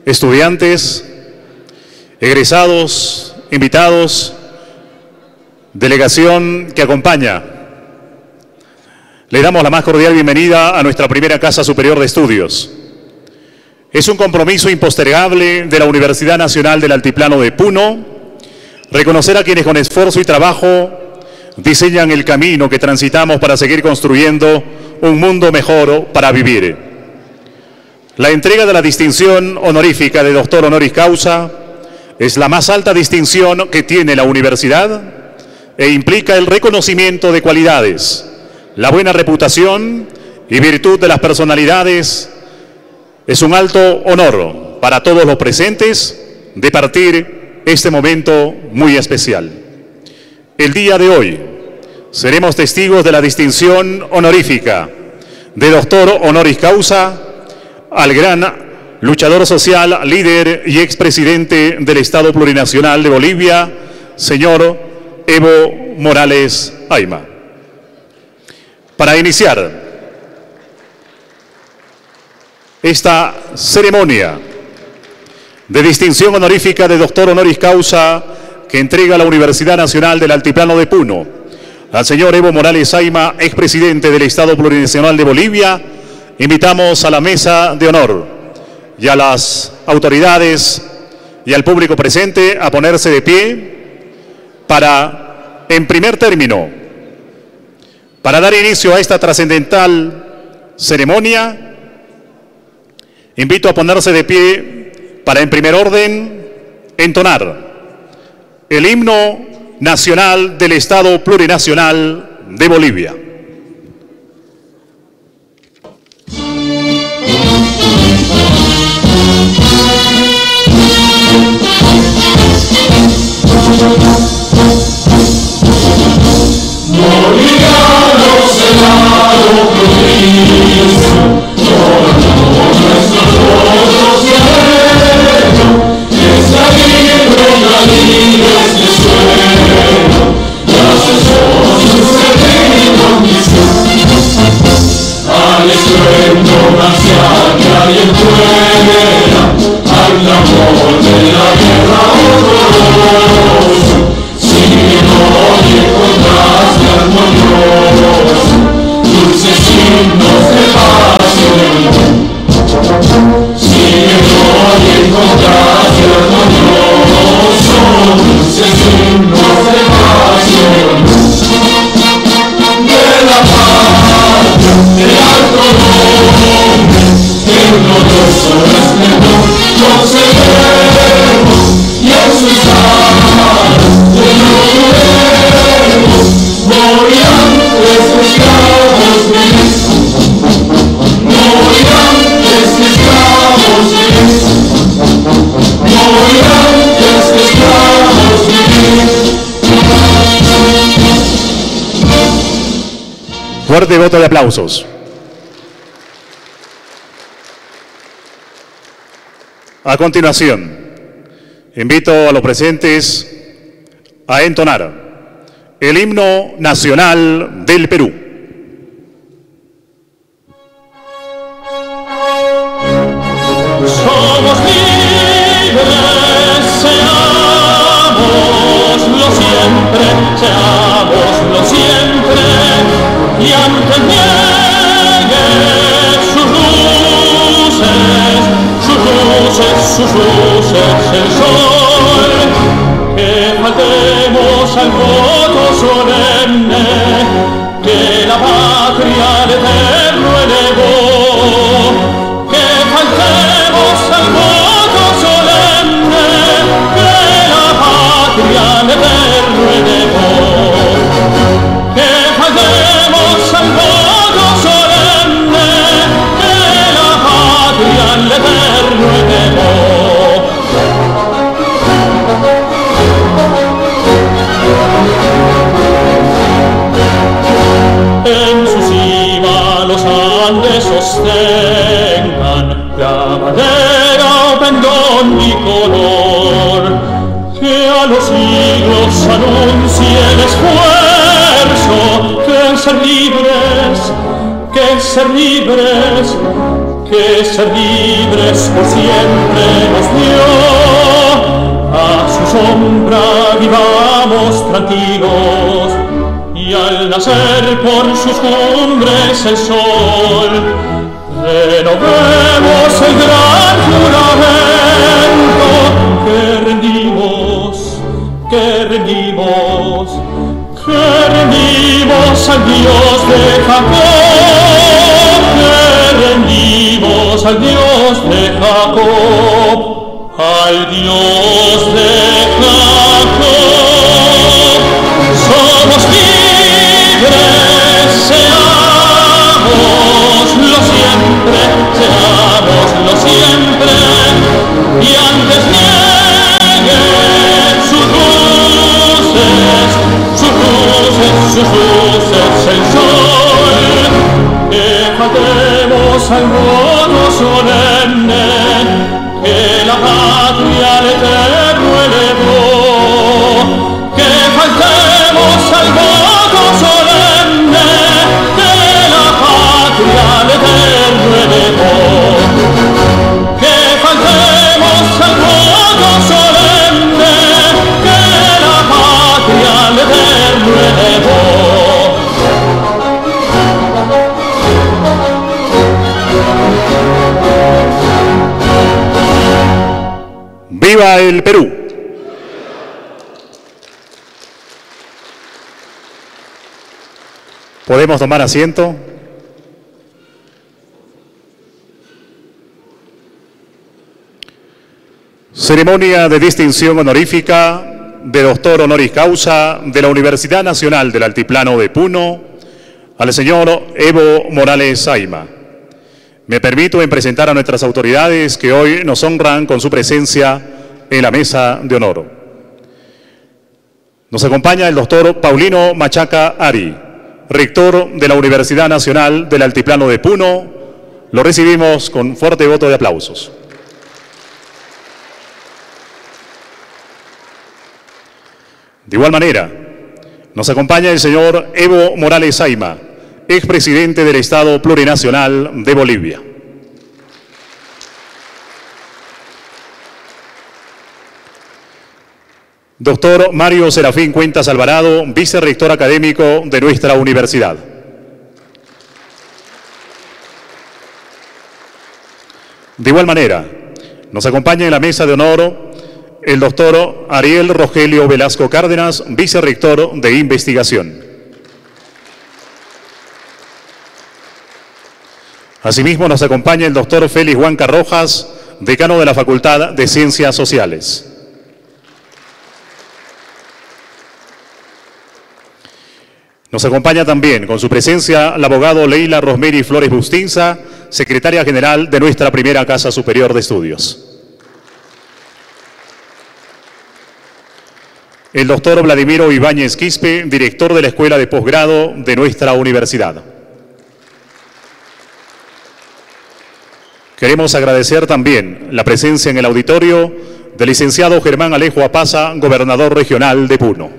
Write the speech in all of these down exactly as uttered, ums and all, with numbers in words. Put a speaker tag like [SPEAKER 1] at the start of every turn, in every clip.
[SPEAKER 1] estudiantes, egresados, invitados, delegación que acompaña. Le damos la más cordial bienvenida a nuestra primera Casa Superior de Estudios. Es un compromiso impostergable de la Universidad Nacional del Altiplano de Puno reconocer a quienes con esfuerzo y trabajo diseñan el camino que transitamos para seguir construyendo un mundo mejor para vivir. La entrega de la distinción honorífica de doctor honoris causa es la más alta distinción que tiene la universidad e implica el reconocimiento de cualidades, la buena reputación y virtud de las personalidades. Es un alto honor para todos los presentes de partir este momento muy especial. El día de hoy seremos testigos de la distinción honorífica de doctor honoris causa al gran luchador social, líder y expresidente del Estado Plurinacional de Bolivia, señor Evo Morales Ayma. Para iniciar esta ceremonia de distinción honorífica de doctor honoris causa que entrega la Universidad Nacional del Altiplano de Puno al señor Evo Morales Ayma, expresidente del Estado Plurinacional de Bolivia, invitamos a la mesa de honor y a las autoridades y al público presente a ponerse de pie para, en primer término, para dar inicio a esta trascendental ceremonia, invito a ponerse de pie para, en primer orden, entonar el himno nacional del Estado Plurinacional de Bolivia.
[SPEAKER 2] Bolivianos el lado provincia, todos nuestros votos y arreglo, esta libre y la libre este suelo, las esposas de mi condición, al estruendo marcial que hay en fuera, al clamor de la guerra horrorosa, si no encontraste armonioso, dulces himnos de paz y de amor. Si no encontraste armonioso, dulces himnos de paz y de amor. De la patria, del alto nombre, el glorioso esplendor, conservemos y en sus alas de moriantes esclavos vivís, moriantes esclavos vivís, moriantes esclavos vivís.
[SPEAKER 1] Fuerte voto de aplausos. A continuación, invito a los presentes a entonar el himno nacional del Perú.
[SPEAKER 2] Somos libres, seámoslo siempre, seámoslo siempre, y aunque niegue sus luces, sus luces, sus luces el sol, que faltemos al voto solemne que la patria al eterno elevó, que faltemos al voto solemne que la patria al eterno elevó, que faltemos al voto solemne que la patria al eterno elevó. En su cima los Andes sostengan la bandera o pendón bicolor, que a los siglos anuncie el esfuerzo, que el ser libres, que el ser libres, que ser libres por siempre nos dio. A su sombra vivamos tranquilos, y al nacer por sus cumbres el sol, renovemos el gran juramento que rendimos, que rendimos, que rendimos al Dios de Jacob, que rendimos al Dios de Jacob, al Dios de Jacob. Somos libres, seámoslo siempre, seámoslo siempre, y antes nieguen sus luces, sus luces, sus luces el sol, que faltemos al voto solemne que la patria al Eterno elevó, que faltemos al voto solemne que la patria al Eterno elevó, que faltemos al voto solemne que la patria al Eterno elevó.
[SPEAKER 1] ¡Viva el Perú! ¿Podemos tomar asiento? Ceremonia de distinción honorífica de doctor honoris causa de la Universidad Nacional del Altiplano de Puno al señor Evo Morales Saima. Me permito en presentar a nuestras autoridades que hoy nos honran con su presencia en la mesa de honor. Nos acompaña el doctor Paulino Machaca Ari, rector de la Universidad Nacional del Altiplano de Puno. Lo recibimos con fuerte voto de aplausos. De igual manera, nos acompaña el señor Evo Morales Saima, expresidente del Estado Plurinacional de Bolivia. Doctor Mario Serafín Cuentas Alvarado, vicerrector académico de nuestra universidad. De igual manera, nos acompaña en la mesa de honor el doctor Ariel Rogelio Velasco Cárdenas, vicerrector de investigación. Asimismo, nos acompaña el doctor Félix Huanca Rojas, decano de la Facultad de Ciencias Sociales. Nos acompaña también con su presencia el abogado Leila Rosemary Flores Bustinza, secretaria general de nuestra primera Casa Superior de Estudios. El doctor Vladimiro Ibáñez Quispe, director de la Escuela de Posgrado de nuestra universidad. Queremos agradecer también la presencia en el auditorio del licenciado Germán Alejo Apaza, gobernador regional de Puno.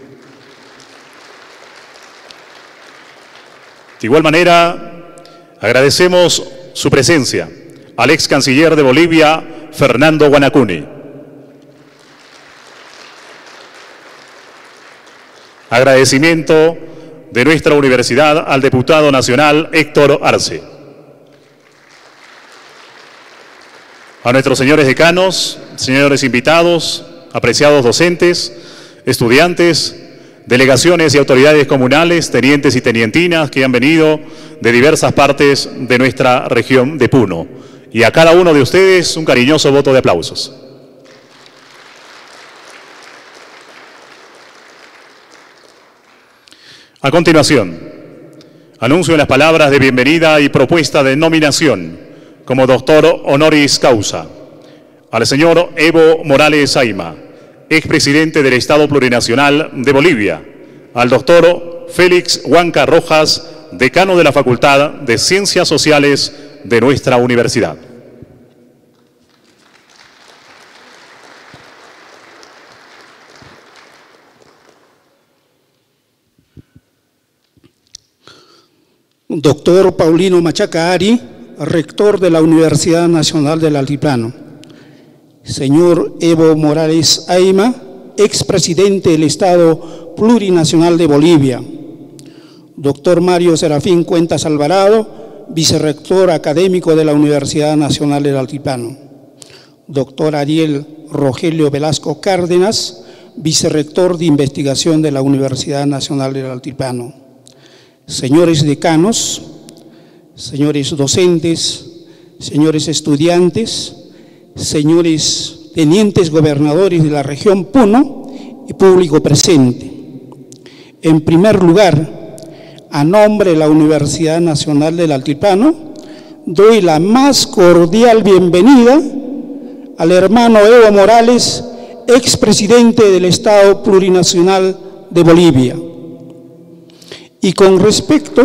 [SPEAKER 1] De igual manera, agradecemos su presencia al ex canciller de Bolivia, Fernando Guanacuni. Agradecimiento de nuestra universidad al diputado nacional Héctor Arce. A nuestros señores decanos, señores invitados, apreciados docentes, estudiantes, delegaciones y autoridades comunales, tenientes y tenientinas que han venido de diversas partes de nuestra región de Puno. Y a cada uno de ustedes un cariñoso voto de aplausos. A continuación, anuncio las palabras de bienvenida y propuesta de nominación como doctor honoris causa al señor Evo Morales Saima, expresidente del Estado Plurinacional de Bolivia, al doctor Félix Huanca Rojas, decano de la Facultad de Ciencias Sociales de nuestra universidad.
[SPEAKER 3] Doctor Paulino Machaca Ari, rector de la Universidad Nacional del Altiplano, señor Evo Morales Ayma, expresidente del Estado Plurinacional de Bolivia, doctor Mario Serafín Cuentas Alvarado, vicerrector académico de la Universidad Nacional del Altiplano, doctor Ariel Rogelio Velasco Cárdenas, vicerrector de investigación de la Universidad Nacional del Altiplano, señores decanos, señores docentes, señores estudiantes, señores tenientes gobernadores de la región Puno y público presente. En primer lugar, a nombre de la Universidad Nacional del Altiplano, doy la más cordial bienvenida al hermano Evo Morales, expresidente del Estado Plurinacional de Bolivia. Y con respecto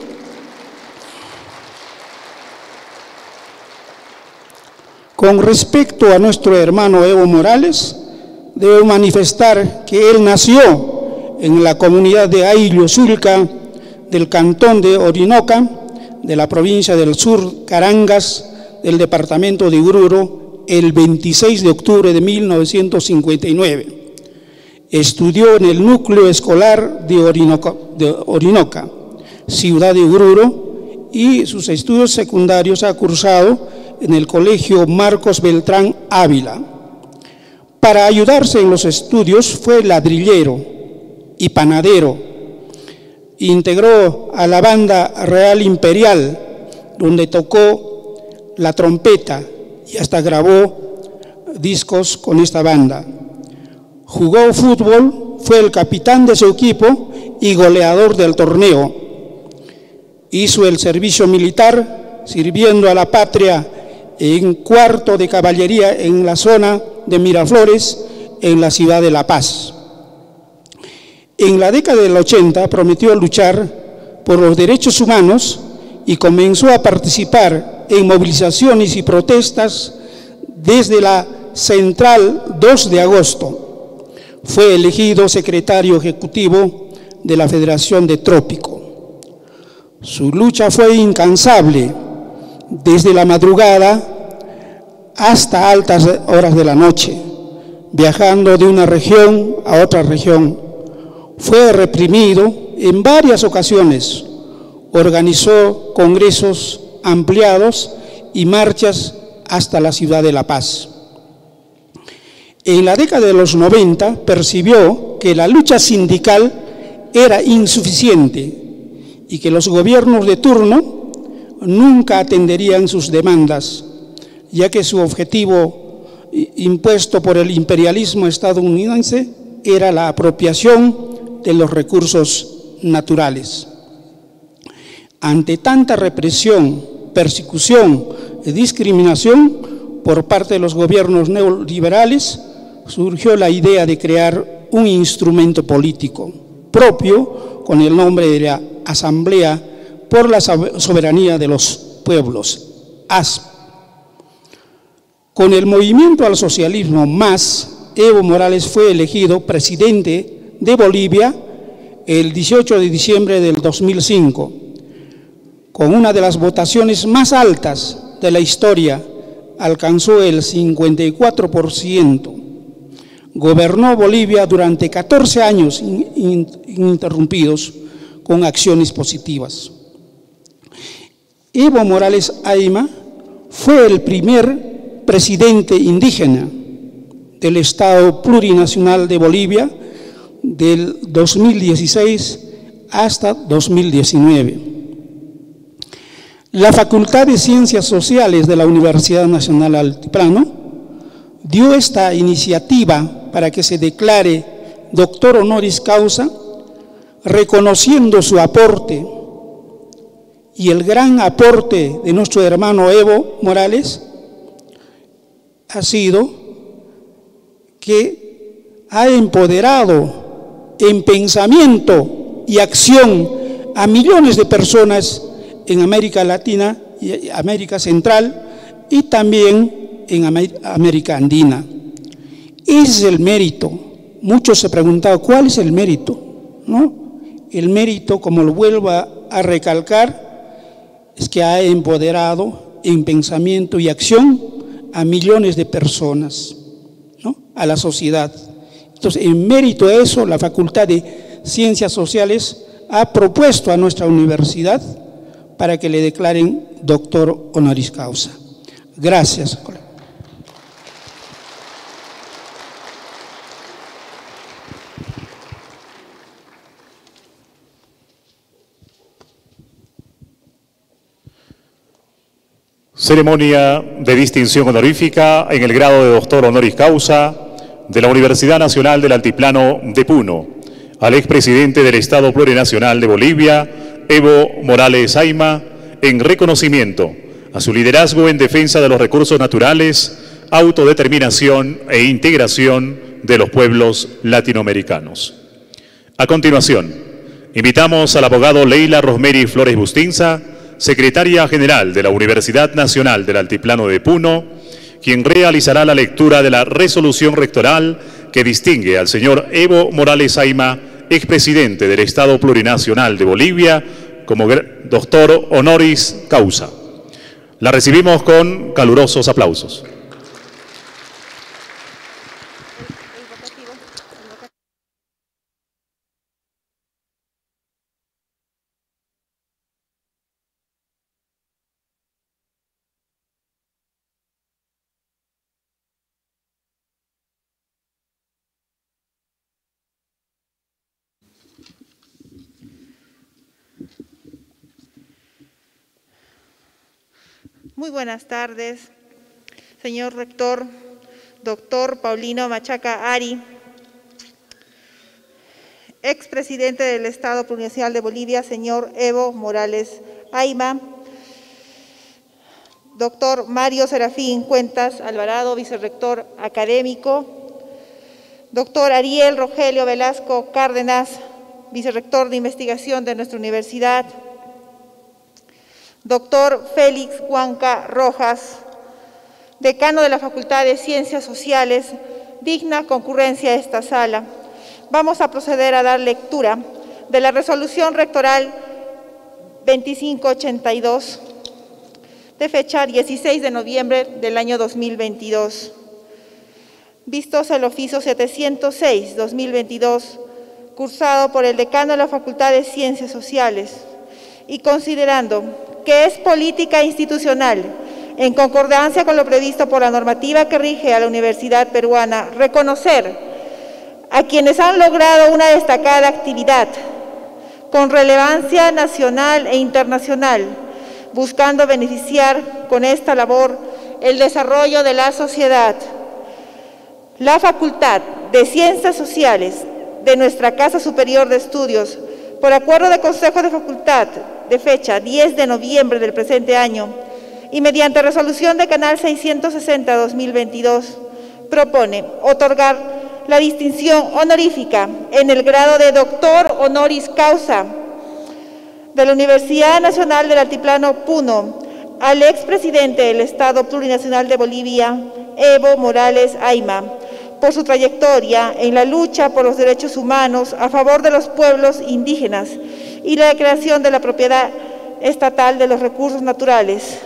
[SPEAKER 3] Con respecto a nuestro hermano Evo Morales, debo manifestar que él nació en la comunidad de Ayllo Sulca, del cantón de Orinoca, de la provincia del Sur Carangas, del departamento de Oruro, el veintiséis de octubre de mil novecientos cincuenta y nueve. Estudió en el núcleo escolar de Orinoca, de Orinoca, ciudad de Oruro, y sus estudios secundarios ha cursado en el Colegio Marcos Beltrán Ávila. Para ayudarse en los estudios fue ladrillero y panadero. Integró a la Banda Real Imperial, donde tocó la trompeta y hasta grabó discos con esta banda. Jugó fútbol, fue el capitán de su equipo y goleador del torneo. Hizo el servicio militar, sirviendo a la patria en cuarto de caballería en la zona de Miraflores, en la ciudad de La Paz. En la década del ochenta prometió luchar por los derechos humanos y comenzó a participar en movilizaciones y protestas desde la Central dos de agosto. Fue elegido secretario ejecutivo de la Federación de Trópico. Su lucha fue incansable, desde la madrugada hasta altas horas de la noche, viajando de una región a otra región. Fue reprimido en varias ocasiones, organizó congresos ampliados y marchas hasta la ciudad de La Paz. En la década de los noventa percibió que la lucha sindical era insuficiente y que los gobiernos de turno nunca atenderían sus demandas, ya que su objetivo impuesto por el imperialismo estadounidense era la apropiación de los recursos naturales. Ante tanta represión, persecución y discriminación por parte de los gobiernos neoliberales, surgió la idea de crear un instrumento político propio con el nombre de la Asamblea por la Soberanía de los Pueblos, A S P. Con el movimiento al socialismo más, Evo Morales fue elegido presidente de Bolivia el dieciocho de diciembre del dos mil cinco, con una de las votaciones más altas de la historia, alcanzó el cincuenta y cuatro por ciento. Gobernó Bolivia durante catorce años ininterrumpidos con acciones positivas. Evo Morales Ayma fue el primer presidente indígena del Estado Plurinacional de Bolivia del dos mil dieciséis hasta dos mil diecinueve. La Facultad de Ciencias Sociales de la Universidad Nacional Altiplano dio esta iniciativa para que se declare doctor honoris causa, reconociendo su aporte y el gran aporte de nuestro hermano Evo Morales ha sido que ha empoderado en pensamiento y acción a millones de personas en América Latina y América Central y también en América Andina. Ese es el mérito. Muchos se preguntaban, ¿cuál es el mérito? ¿No? El mérito, como lo vuelvo a recalcar, es que ha empoderado en pensamiento y acción a millones de personas, ¿no?, a la sociedad. Entonces, en mérito a eso, la Facultad de Ciencias Sociales ha propuesto a nuestra universidad para que le declaren doctor honoris causa. Gracias.
[SPEAKER 1] Ceremonia de distinción honorífica en el grado de doctor honoris causa de la Universidad Nacional del Altiplano de Puno, al expresidente del Estado Plurinacional de Bolivia, Evo Morales Ayma, en reconocimiento a su liderazgo en defensa de los recursos naturales, autodeterminación e integración de los pueblos latinoamericanos. A continuación, invitamos al abogado Leila Rosemary Flores Bustinza, secretaria general de la Universidad Nacional del Altiplano de Puno, quien realizará la lectura de la resolución rectoral que distingue al señor Evo Morales Ayma, expresidente del Estado Plurinacional de Bolivia, como doctor honoris causa. La recibimos con calurosos aplausos.
[SPEAKER 4] Muy buenas tardes, señor rector, doctor Paulino Machaca Ari, expresidente del Estado Plurinacional de Bolivia, señor Evo Morales Ayma, doctor Mario Serafín Cuentas Alvarado, vicerrector académico, doctor Ariel Rogelio Velasco Cárdenas, vicerrector de investigación de nuestra universidad, doctor Félix Huanca Rojas, decano de la Facultad de Ciencias Sociales, digna concurrencia a esta sala. Vamos a proceder a dar lectura de la resolución rectoral veinticinco ochenta y dos, de fecha dieciséis de noviembre del año dos mil veintidós. Vistos el oficio setecientos seis dos mil veintidós, cursado por el decano de la Facultad de Ciencias Sociales, y considerando que es política institucional, en concordancia con lo previsto por la normativa que rige a la Universidad Peruana, reconocer a quienes han logrado una destacada actividad con relevancia nacional e internacional, buscando beneficiar con esta labor el desarrollo de la sociedad. La Facultad de Ciencias Sociales de nuestra Casa Superior de Estudios, por acuerdo de Consejo de Facultad de fecha diez de noviembre del presente año y mediante resolución de Canal seiscientos sesenta dos mil veintidós, propone otorgar la distinción honorífica en el grado de doctor honoris causa de la Universidad Nacional del Altiplano Puno al expresidente del Estado Plurinacional de Bolivia, Evo Morales Ayma, por su trayectoria en la lucha por los derechos humanos a favor de los pueblos indígenas y la creación de la propiedad estatal de los recursos naturales.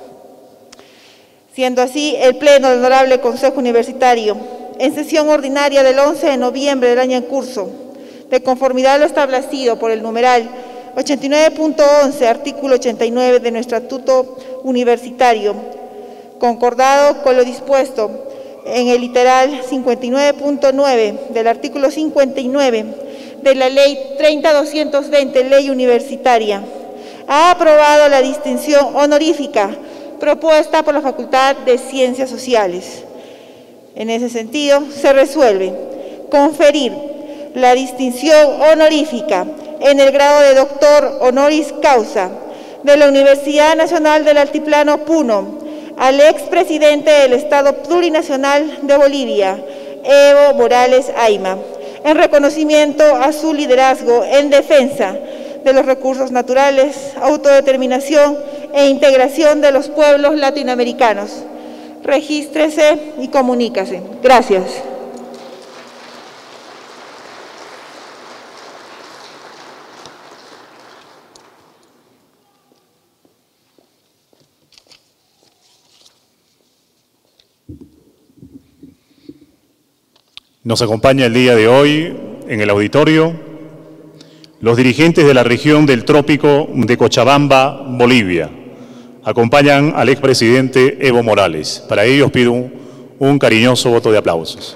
[SPEAKER 4] Siendo así, el Pleno del Honorable Consejo Universitario, en sesión ordinaria del once de noviembre del año en curso, de conformidad a lo establecido por el numeral ochenta y nueve punto once, artículo ochenta y nueve de nuestro Estatuto Universitario, concordado con lo dispuesto en el literal cincuenta y nueve punto nueve del artículo cincuenta y nueve de la Ley treinta doscientos veinte, Ley Universitaria, ha aprobado la distinción honorífica propuesta por la Facultad de Ciencias Sociales. En ese sentido, se resuelve conferir la distinción honorífica en el grado de doctor honoris causa de la Universidad Nacional del Altiplano Puno al expresidente del Estado Plurinacional de Bolivia, Evo Morales Ayma, en reconocimiento a su liderazgo en defensa de los recursos naturales, autodeterminación e integración de los pueblos latinoamericanos. Regístrese y comunícase. Gracias.
[SPEAKER 1] Nos acompaña el día de hoy en el auditorio los dirigentes de la región del Trópico de Cochabamba, Bolivia. Acompañan al expresidente Evo Morales. Para ellos pido un, un cariñoso voto de aplausos.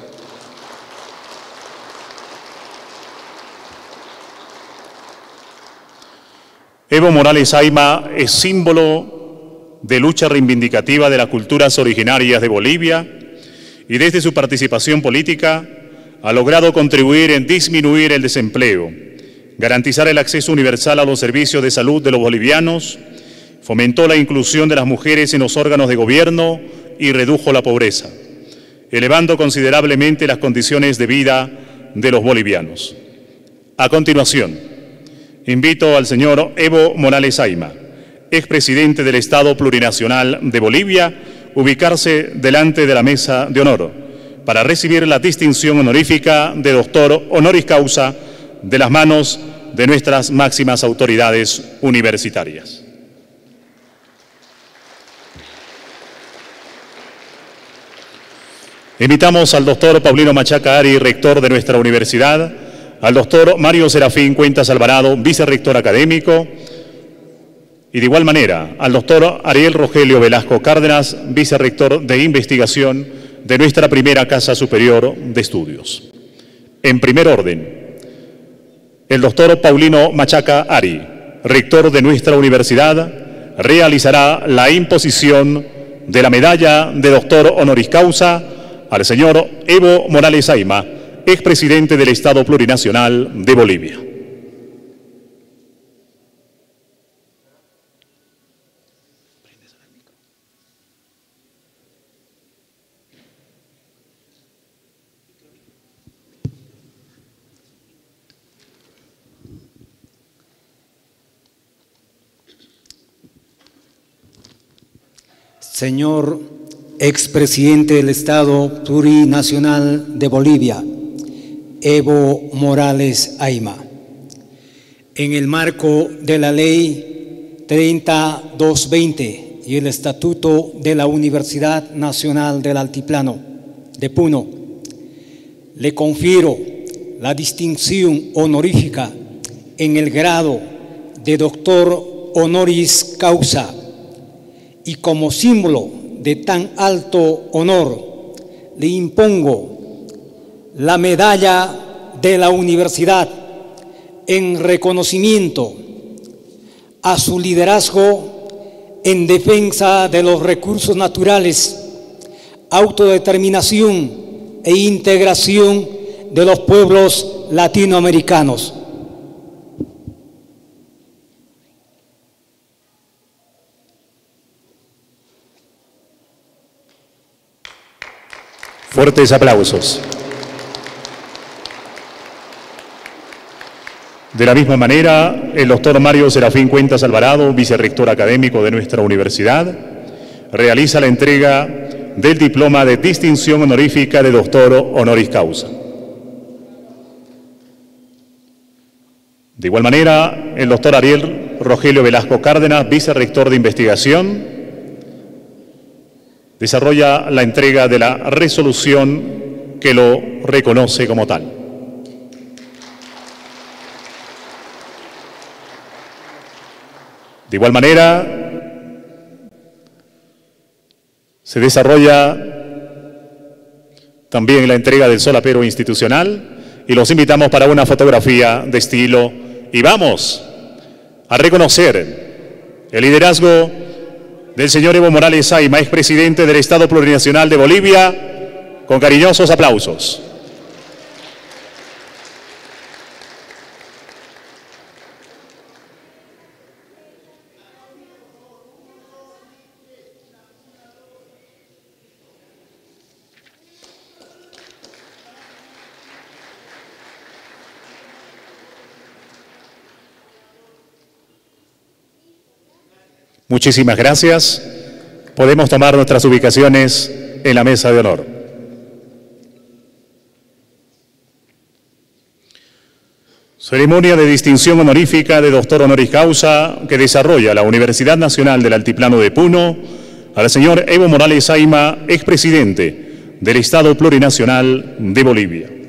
[SPEAKER 1] Evo Morales Ayma es símbolo de lucha reivindicativa de las culturas originarias de Bolivia y desde su participación política ha logrado contribuir en disminuir el desempleo, garantizar el acceso universal a los servicios de salud de los bolivianos, fomentó la inclusión de las mujeres en los órganos de gobierno y redujo la pobreza, elevando considerablemente las condiciones de vida de los bolivianos. A continuación, invito al señor Evo Morales Ayma, expresidente del Estado Plurinacional de Bolivia, ubicarse delante de la mesa de honor para recibir la distinción honorífica de doctor honoris causa de las manos de nuestras máximas autoridades universitarias. Invitamos al doctor Paulino Machaca Ari, rector de nuestra universidad, al doctor Mario Serafín Cuentas Alvarado, vicerrector académico, y de igual manera al doctor Ariel Rogelio Velasco Cárdenas, vicerrector de investigación de nuestra primera Casa Superior de Estudios. En primer orden, el doctor Paulino Machaca Ari, rector de nuestra universidad, realizará la imposición de la medalla de doctor honoris causa al señor Evo Morales Ayma, expresidente del Estado Plurinacional de Bolivia.
[SPEAKER 5] Señor expresidente del Estado Plurinacional de Bolivia, Evo Morales Ayma, en el marco de la Ley treinta mil doscientos veinte y el Estatuto de la Universidad Nacional del Altiplano de Puno, le confiero la distinción honorífica en el grado de doctor honoris causa, y como símbolo de tan alto honor le impongo la medalla de la universidad en reconocimiento a su liderazgo en defensa de los recursos naturales, autodeterminación e integración de los pueblos latinoamericanos.
[SPEAKER 1] Fuertes aplausos. De la misma manera, el doctor Mario Serafín Cuentas Alvarado, vicerrector académico de nuestra universidad, realiza la entrega del diploma de distinción honorífica de doctor honoris causa. De igual manera, el doctor Ariel Rogelio Velasco Cárdenas, vicerrector de investigación, desarrolla la entrega de la resolución que lo reconoce como tal. De igual manera, se desarrolla también la entrega del solapero institucional y los invitamos para una fotografía de estilo y vamos a reconocer el liderazgo del señor Evo Morales Ayma, expresidente del Estado Plurinacional de Bolivia, con cariñosos aplausos. Muchísimas gracias. Podemos tomar nuestras ubicaciones en la mesa de honor. Ceremonia de distinción honorífica de doctor honoris causa que desarrolla la Universidad Nacional del Altiplano de Puno al señor Evo Morales Ayma, expresidente del Estado Plurinacional de Bolivia.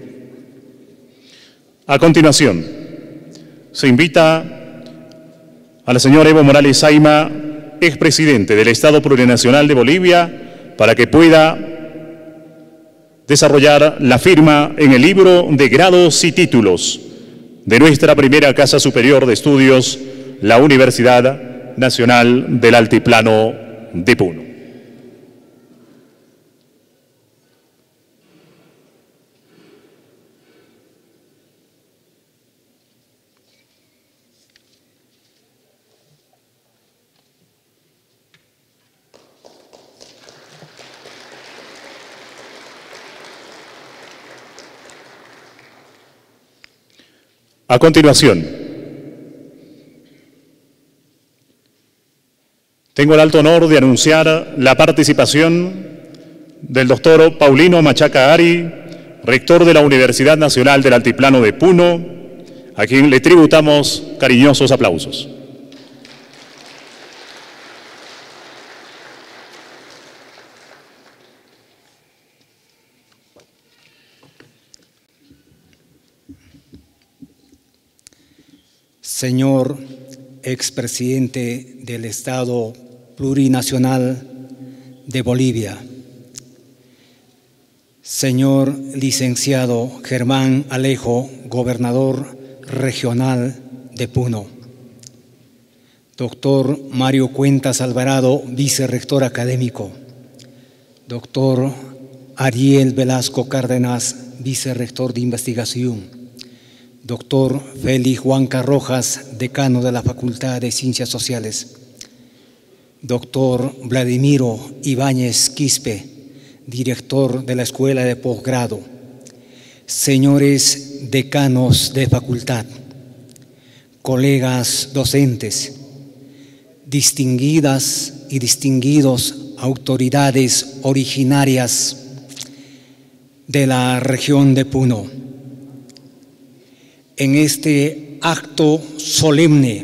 [SPEAKER 1] A continuación, se invita a la señora Evo Morales Saima, expresidente del Estado Plurinacional de Bolivia, para que pueda desarrollar la firma en el libro de grados y títulos de nuestra primera Casa Superior de Estudios, la Universidad Nacional del Altiplano de Puno. A continuación, tengo el alto honor de anunciar la participación del doctor Paulino Machaca Ari, rector de la Universidad Nacional del Altiplano de Puno, a quien le tributamos cariñosos aplausos.
[SPEAKER 5] Señor expresidente del Estado Plurinacional de Bolivia, señor licenciado Germán Alejo, gobernador regional de Puno, doctor Mario Cuentas Alvarado, vicerrector académico, doctor Ariel Velasco Cárdenas, vicerrector de investigación, doctor Félix Huanca Rojas, decano de la Facultad de Ciencias Sociales, doctor Vladimiro Ibáñez Quispe, director de la Escuela de Posgrado, señores decanos de facultad, colegas docentes, distinguidas y distinguidos autoridades originarias de la región de Puno. En este acto solemne,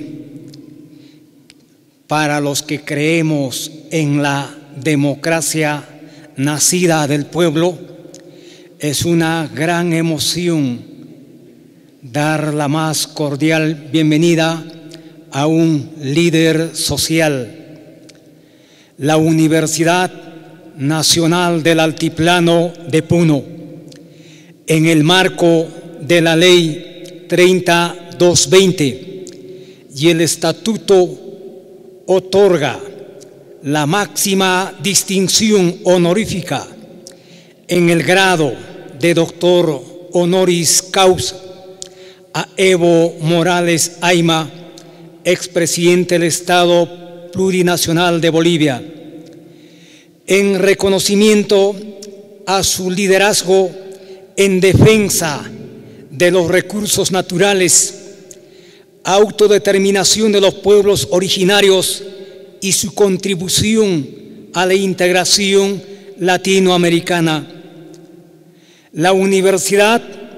[SPEAKER 5] para los que creemos en la democracia nacida del pueblo, es una gran emoción dar la más cordial bienvenida a un líder social. La Universidad Nacional del Altiplano de Puno, en el marco de la Ley treinta mil doscientos veinte y el Estatuto, otorga la máxima distinción honorífica en el grado de doctor honoris causa a Evo Morales Saima, expresidente del Estado Plurinacional de Bolivia, en reconocimiento a su liderazgo en defensa de los recursos naturales, autodeterminación de los pueblos originarios y su contribución a la integración latinoamericana. La universidad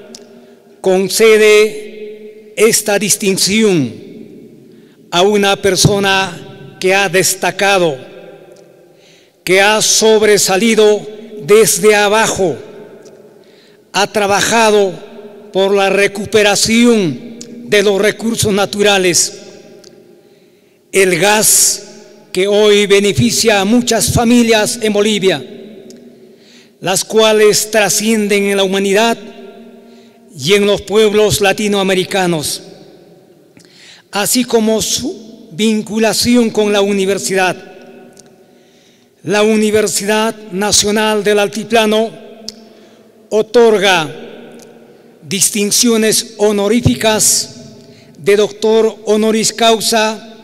[SPEAKER 5] concede esta distinción a una persona que ha destacado, que ha sobresalido desde abajo, ha trabajado por la recuperación de los recursos naturales. El gas que hoy beneficia a muchas familias en Bolivia, las cuales trascienden en la humanidad y en los pueblos latinoamericanos, así como su vinculación con la universidad. La Universidad Nacional del Altiplano otorga distinciones honoríficas de doctor honoris causa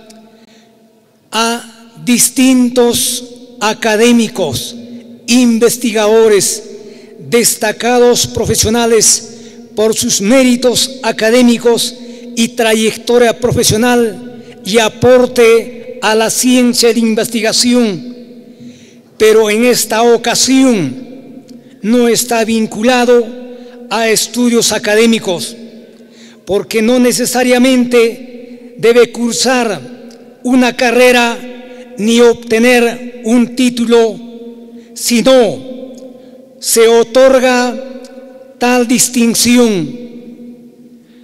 [SPEAKER 5] a distintos académicos, investigadores, destacados profesionales por sus méritos académicos y trayectoria profesional y aporte a la ciencia de investigación, pero en esta ocasión no está vinculado a estudios académicos, porque no necesariamente debe cursar una carrera ni obtener un título, sino se otorga tal distinción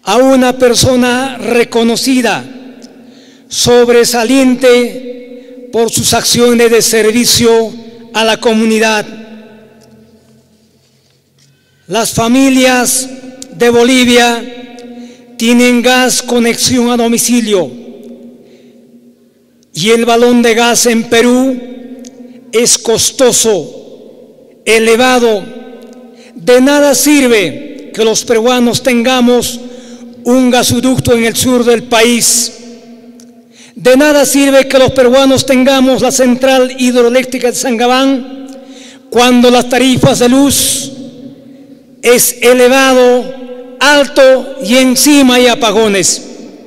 [SPEAKER 5] a una persona reconocida, sobresaliente por sus acciones de servicio a la comunidad. Las familias de Bolivia tienen gas conexión a domicilio y el balón de gas en Perú es costoso, elevado. De nada sirve que los peruanos tengamos un gasoducto en el sur del país. De nada sirve que los peruanos tengamos la central hidroeléctrica de Sangabán cuando las tarifas de luz es elevado, alto y encima hay apagones.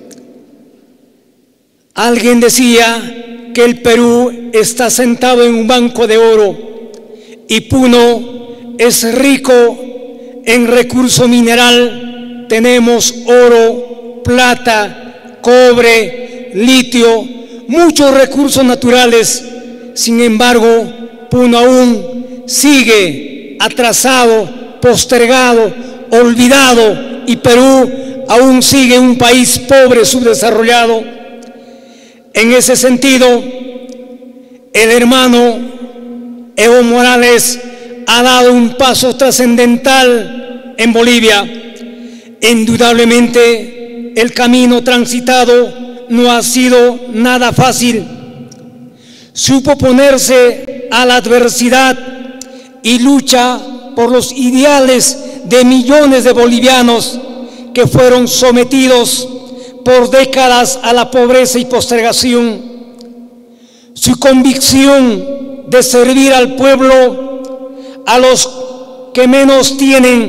[SPEAKER 5] Alguien decía que el Perú está sentado en un banco de oro y Puno es rico en recurso mineral. Tenemos oro, plata, cobre, litio, muchos recursos naturales. Sin embargo, Puno aún sigue atrasado, postergado, olvidado, y Perú aún sigue un país pobre, subdesarrollado. En ese sentido, el hermano Evo Morales ha dado un paso trascendental en Bolivia. Indudablemente, el camino transitado no ha sido nada fácil. Supo ponerse a la adversidad y lucha por los ideales de millones de bolivianos que fueron sometidos por décadas a la pobreza y postergación. Su convicción de servir al pueblo, a los que menos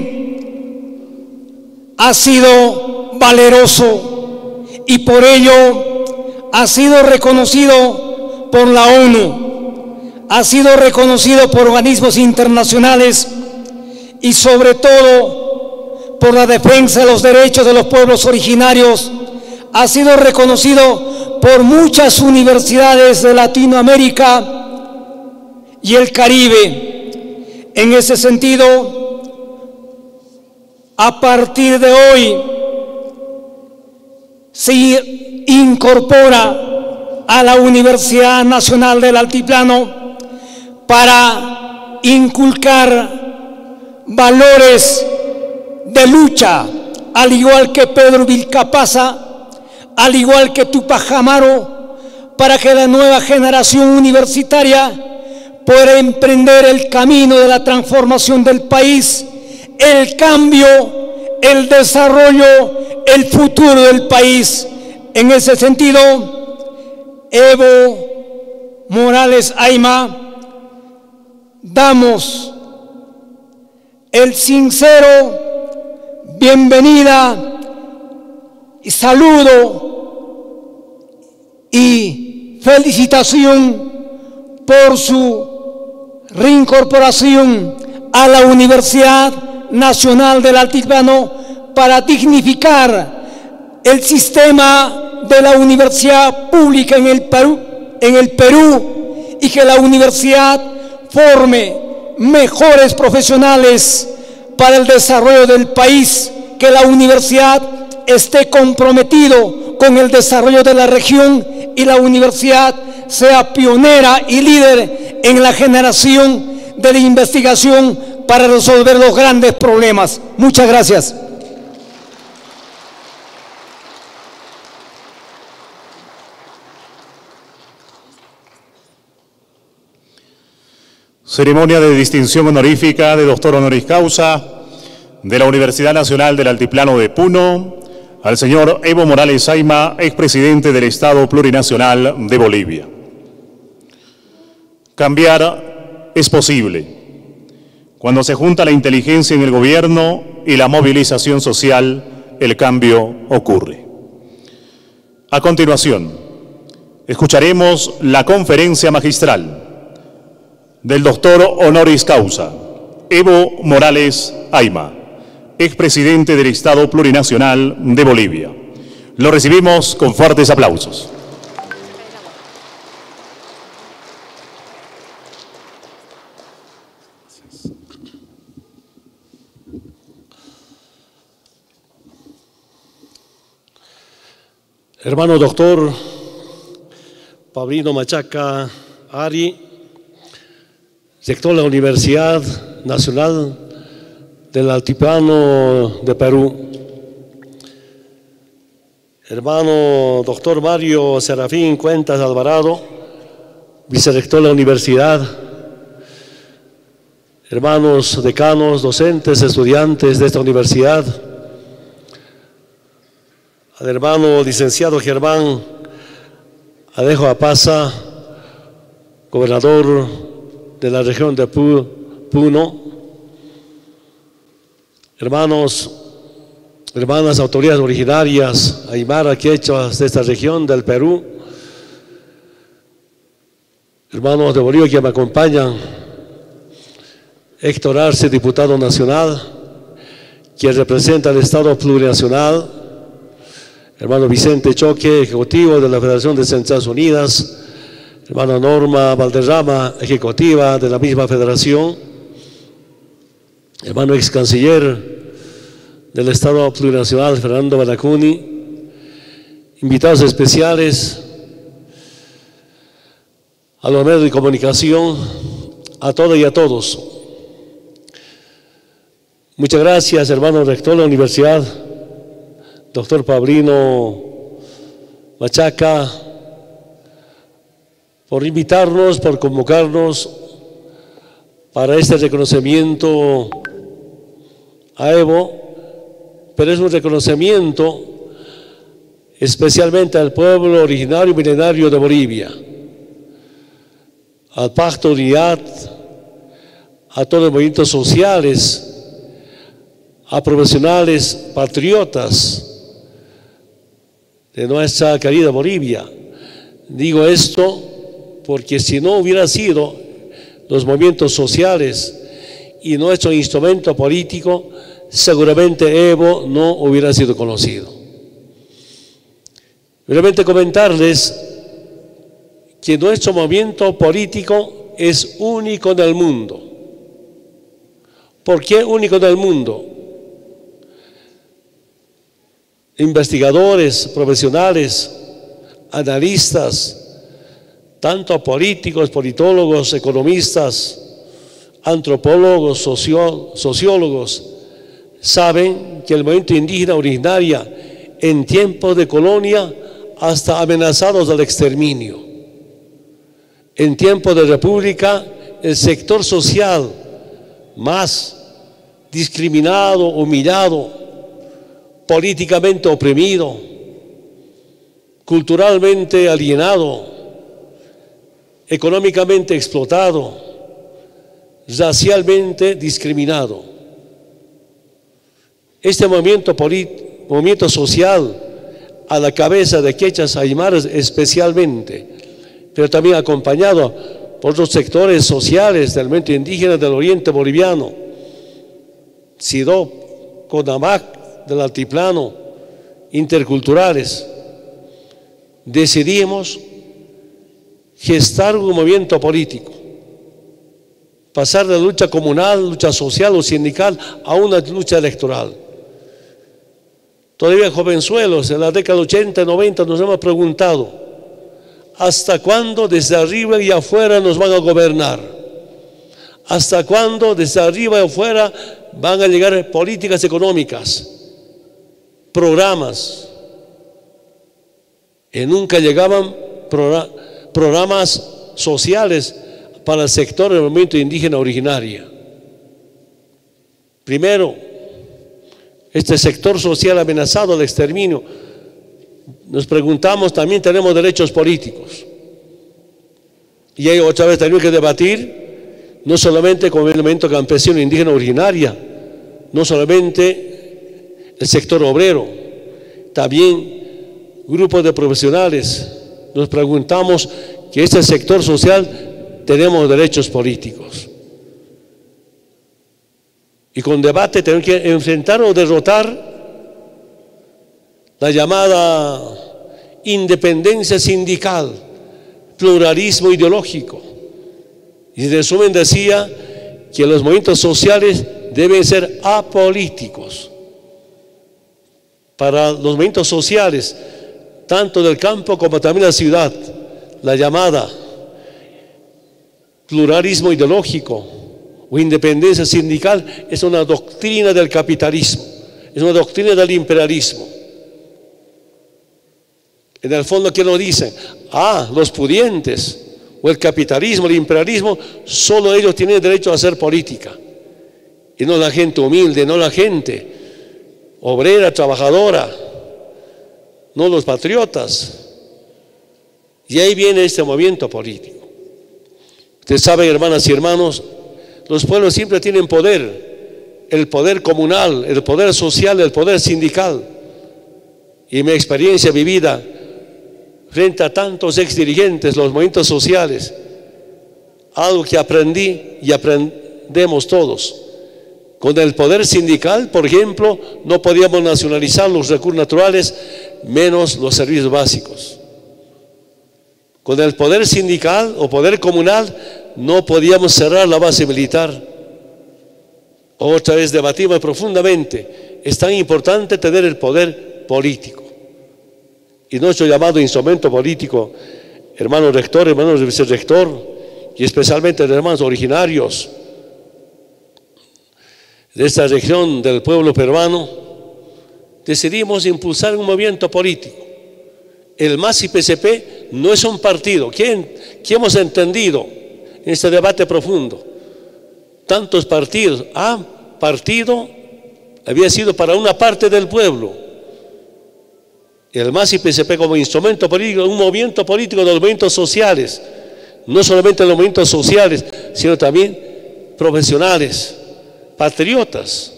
[SPEAKER 5] tienen, ha sido valeroso y por ello ha sido reconocido por la ONU, ha sido reconocido por organismos internacionales y sobre todo por la defensa de los derechos de los pueblos originarios. Ha sido reconocido por muchas universidades de Latinoamérica y el Caribe. En ese sentido, a partir de hoy se incorpora a la Universidad Nacional del Altiplano para inculcar valores de lucha, al igual que Pedro Vilcapasa, al igual que Tupac Amaro, para que la nueva generación universitaria pueda emprender el camino de la transformación del país, el cambio, el desarrollo, el futuro del país. En ese sentido, Evo Morales Ayma, damos el sincero bienvenida y saludo y felicitación por su reincorporación a la Universidad Nacional del Altiplano para dignificar el sistema de la universidad pública en el Perú, en el Perú y que la universidad forme mejores profesionales para el desarrollo del país, que la universidad esté comprometido con el desarrollo de la región y la universidad sea pionera y líder en la generación de la investigación para resolver los grandes problemas. Muchas gracias.
[SPEAKER 1] Ceremonia de distinción honorífica de doctor honoris causa de la Universidad Nacional del Altiplano de Puno al señor Evo Morales Ayma, expresidente del Estado Plurinacional de Bolivia. Cambiar es posible cuando se junta la inteligencia en el gobierno y la movilización social. El cambio ocurre. A continuación, escucharemos la conferencia magistral del doctor honoris causa Evo Morales Ayma, expresidente del Estado Plurinacional de Bolivia. Lo recibimos con fuertes aplausos.
[SPEAKER 6] hermano doctor Paulino Machaca Ari, rector de la Universidad Nacional del Altiplano de Perú, hermano doctor Mario Serafín Cuentas Alvarado, vicerrector de la universidad, hermanos decanos, docentes, estudiantes de esta universidad, al hermano licenciado Germán Alejo Apaza, gobernador de la región de Puno, hermanos, hermanas autoridades originarias, aymara, quechuas de esta región del Perú, hermanos de Bolivia que me acompañan, Héctor Arce, diputado nacional, quien representa al Estado plurinacional, hermano Vicente Choque, ejecutivo de la Federación de Centrales Unidas, hermana Norma Valderrama, ejecutiva de la misma federación, hermano ex canciller del Estado plurinacional, Fernando Balacuni, invitados especiales, a los medios de comunicación, a todas y a todos. Muchas gracias, hermano rector de la universidad, doctor Paulino Machaca, por invitarnos, por convocarnos para este reconocimiento a Evo, pero es un reconocimiento especialmente al pueblo originario y milenario de Bolivia, al Pacto de Unidad, a todos los movimientos sociales, a profesionales patriotas de nuestra querida Bolivia. Digo esto porque si no hubiera sido los movimientos sociales y nuestro instrumento político, seguramente Evo no hubiera sido conocido. Realmente comentarles que nuestro movimiento político es único en el mundo. ¿Por qué único en el mundo? Investigadores, profesionales, analistas, tanto políticos, politólogos, economistas, antropólogos, socio, sociólogos, saben que el movimiento indígena originaria en tiempos de colonia hasta amenazados del exterminio, en tiempos de república el sector social más discriminado, humillado, políticamente oprimido, culturalmente alienado, económicamente explotado, racialmente discriminado. Este movimiento, movimiento social a la cabeza de quechas aymaras especialmente, pero también acompañado por los sectores sociales del movimiento indígena del oriente boliviano, SIDOP, CONAMAC del altiplano, interculturales, decidimos gestar un movimiento político, pasar de la lucha comunal, lucha social o sindical a una lucha electoral. Todavía jovenzuelos, en la década ochenta y noventa nos hemos preguntado, ¿hasta cuándo desde arriba y afuera nos van a gobernar? ¿Hasta cuándo desde arriba y afuera van a llegar políticas económicas, programas? Y nunca llegaban programas sociales para el sector del movimiento indígena originario. Primero, este sector social amenazado al exterminio. Nos preguntamos, también tenemos derechos políticos. Y ahí otra vez tenemos que debatir, no solamente con el movimiento campesino indígena originaria, no solamente el sector obrero, también grupos de profesionales. Nos preguntamos que este sector social tenemos derechos políticos. Y con debate tenemos que enfrentar o derrotar la llamada independencia sindical, pluralismo ideológico. Y en resumen decía que los movimientos sociales deben ser apolíticos. Para los movimientos sociales, tanto del campo como también la ciudad, la llamada pluralismo ideológico o independencia sindical es una doctrina del capitalismo, es una doctrina del imperialismo. En el fondo, ¿qué nos dicen? Ah, los pudientes o el capitalismo, el imperialismo, solo ellos tienen derecho a hacer política y no la gente humilde, no la gente obrera, trabajadora, no los patriotas. Y ahí viene este movimiento político. Ustedes saben, hermanas y hermanos, los pueblos siempre tienen poder, el poder comunal, el poder social, el poder sindical. Y mi experiencia vivida frente a tantos exdirigentes, los movimientos sociales, algo que aprendí y aprendemos todos. Con el poder sindical, por ejemplo, no podíamos nacionalizar los recursos naturales, menos los servicios básicos. Con el poder sindical o poder comunal, no podíamos cerrar la base militar. Otra vez debatimos profundamente. Es tan importante tener el poder político. Y nuestro llamado instrumento político, hermanos rector, hermanos vicerrector, y especialmente los hermanos originarios de esta región del pueblo peruano, decidimos impulsar un movimiento político. El M A S y P C P no es un partido. ¿Quién, ¿Qué hemos entendido en este debate profundo? Tantos partidos. Ah, partido había sido para una parte del pueblo. El M A S y P C P como instrumento político, un movimiento político de los movimientos sociales, no solamente los movimientos sociales, sino también profesionales, patriotas.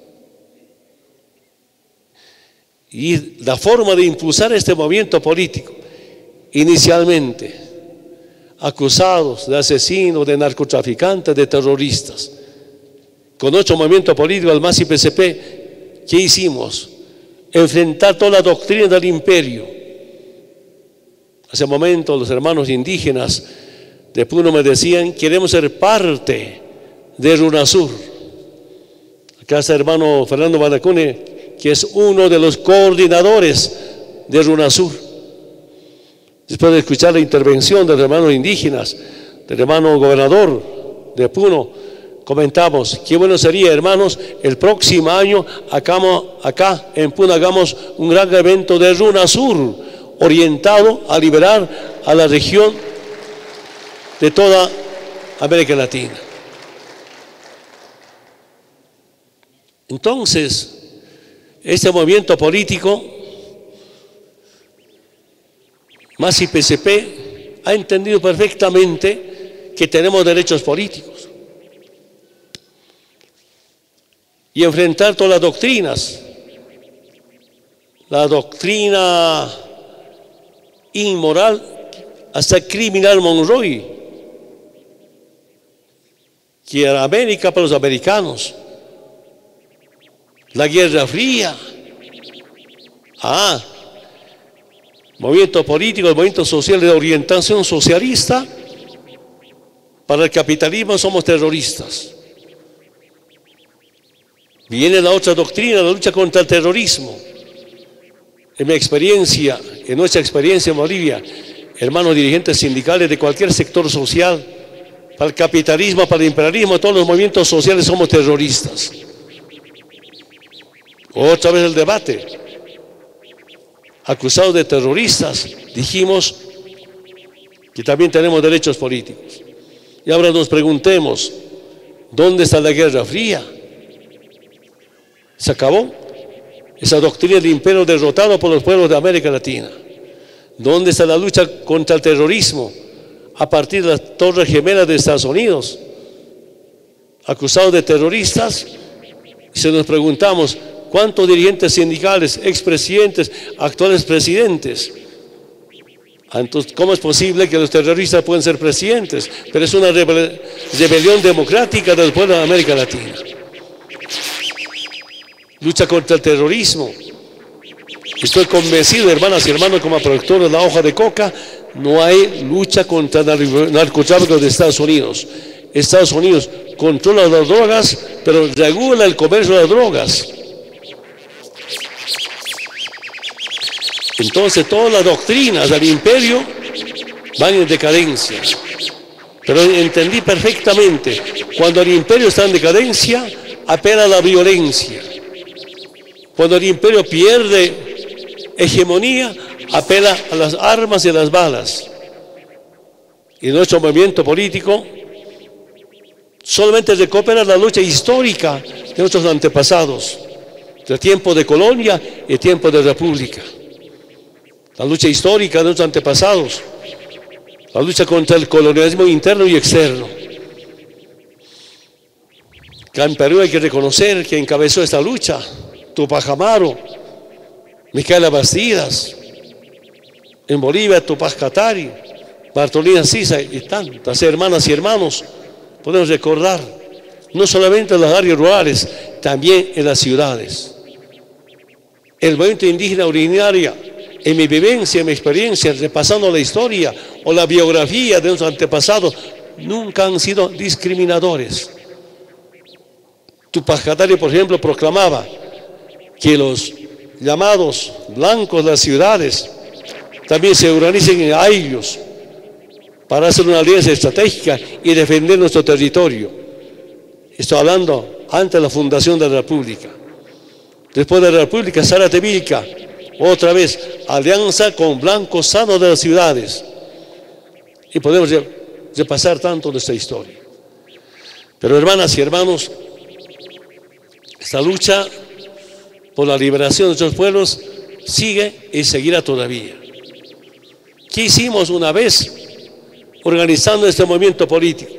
[SPEAKER 6] Y la forma de impulsar este movimiento político, inicialmente acusados de asesinos, de narcotraficantes, de terroristas, con nuestro movimiento político, el M A S y P C P, ¿qué hicimos? Enfrentar toda la doctrina del imperio. Hace un momento los hermanos indígenas de Puno me decían, queremos ser parte de RUNASUR. Acá está el hermano Fernando Banacune, que es uno de los coordinadores de RUNASUR. Después de escuchar la intervención de los hermanos indígenas, del hermano gobernador de Puno, comentamos, qué bueno sería, hermanos, el próximo año acá, acá en Puno hagamos un gran evento de RUNASUR, orientado a liberar a la región de toda América Latina. Entonces, este movimiento político, M A S y P C P, ha entendido perfectamente que tenemos derechos políticos y enfrentar todas las doctrinas, la doctrina inmoral hasta criminal Monroy, que era América para los americanos, la Guerra Fría, ah, movimiento político, el movimiento social de orientación socialista, para el capitalismo somos terroristas. Viene la otra doctrina, la lucha contra el terrorismo. En mi experiencia, en nuestra experiencia en Bolivia, hermanos dirigentes sindicales de cualquier sector social, para el capitalismo, para el imperialismo, todos los movimientos sociales somos terroristas. Otra vez el debate. Acusados de terroristas, dijimos que también tenemos derechos políticos. Y ahora nos preguntemos, ¿dónde está la Guerra Fría? ¿Se acabó? Esa doctrina del imperio derrotado por los pueblos de América Latina. ¿Dónde está la lucha contra el terrorismo a partir de las Torres Gemelas de Estados Unidos? Acusados de terroristas, y se nos preguntamos, ¿cuántos dirigentes sindicales, expresidentes, actuales presidentes? Entonces, ¿cómo es posible que los terroristas pueden ser presidentes? Pero es una rebel- rebelión democrática del pueblo de América Latina. Lucha contra el terrorismo. Estoy convencido, hermanas y hermanos, como productor de la hoja de coca, no hay lucha contra el narcotráfico de Estados Unidos. Estados Unidos controla las drogas, pero regula el comercio de las drogas. Entonces todas las doctrinas del imperio van en decadencia. Pero entendí perfectamente, cuando el imperio está en decadencia, apela a la violencia. Cuando el imperio pierde hegemonía, apela a las armas y a las balas. Y nuestro movimiento político solamente recupera la lucha histórica de nuestros antepasados, del tiempo de colonia y el tiempo de república. La lucha histórica de nuestros antepasados, la lucha contra el colonialismo interno y externo. Acá en Perú hay que reconocer que encabezó esta lucha Tupac Amaru, Micaela Bastidas. En Bolivia, Tupac Katari, Bartolina Sisa y tantas hermanas y hermanos. Podemos recordar, no solamente en las áreas rurales, también en las ciudades. El movimiento indígena originario, en mi vivencia, en mi experiencia, repasando la historia o la biografía de nuestros antepasados, nunca han sido discriminadores. Tupac Katari, por ejemplo, proclamaba que los llamados blancos de las ciudades también se organicen en ayllus para hacer una alianza estratégica y defender nuestro territorio. Estoy hablando antes de la fundación de la República. Después de la República, Zárate Vilca, otra vez, alianza con blancos sanos de las ciudades. Y podemos repasar tanto nuestra historia. Pero hermanas y hermanos, esta lucha por la liberación de nuestros pueblos sigue y seguirá todavía. ¿Qué hicimos una vez organizando este movimiento político?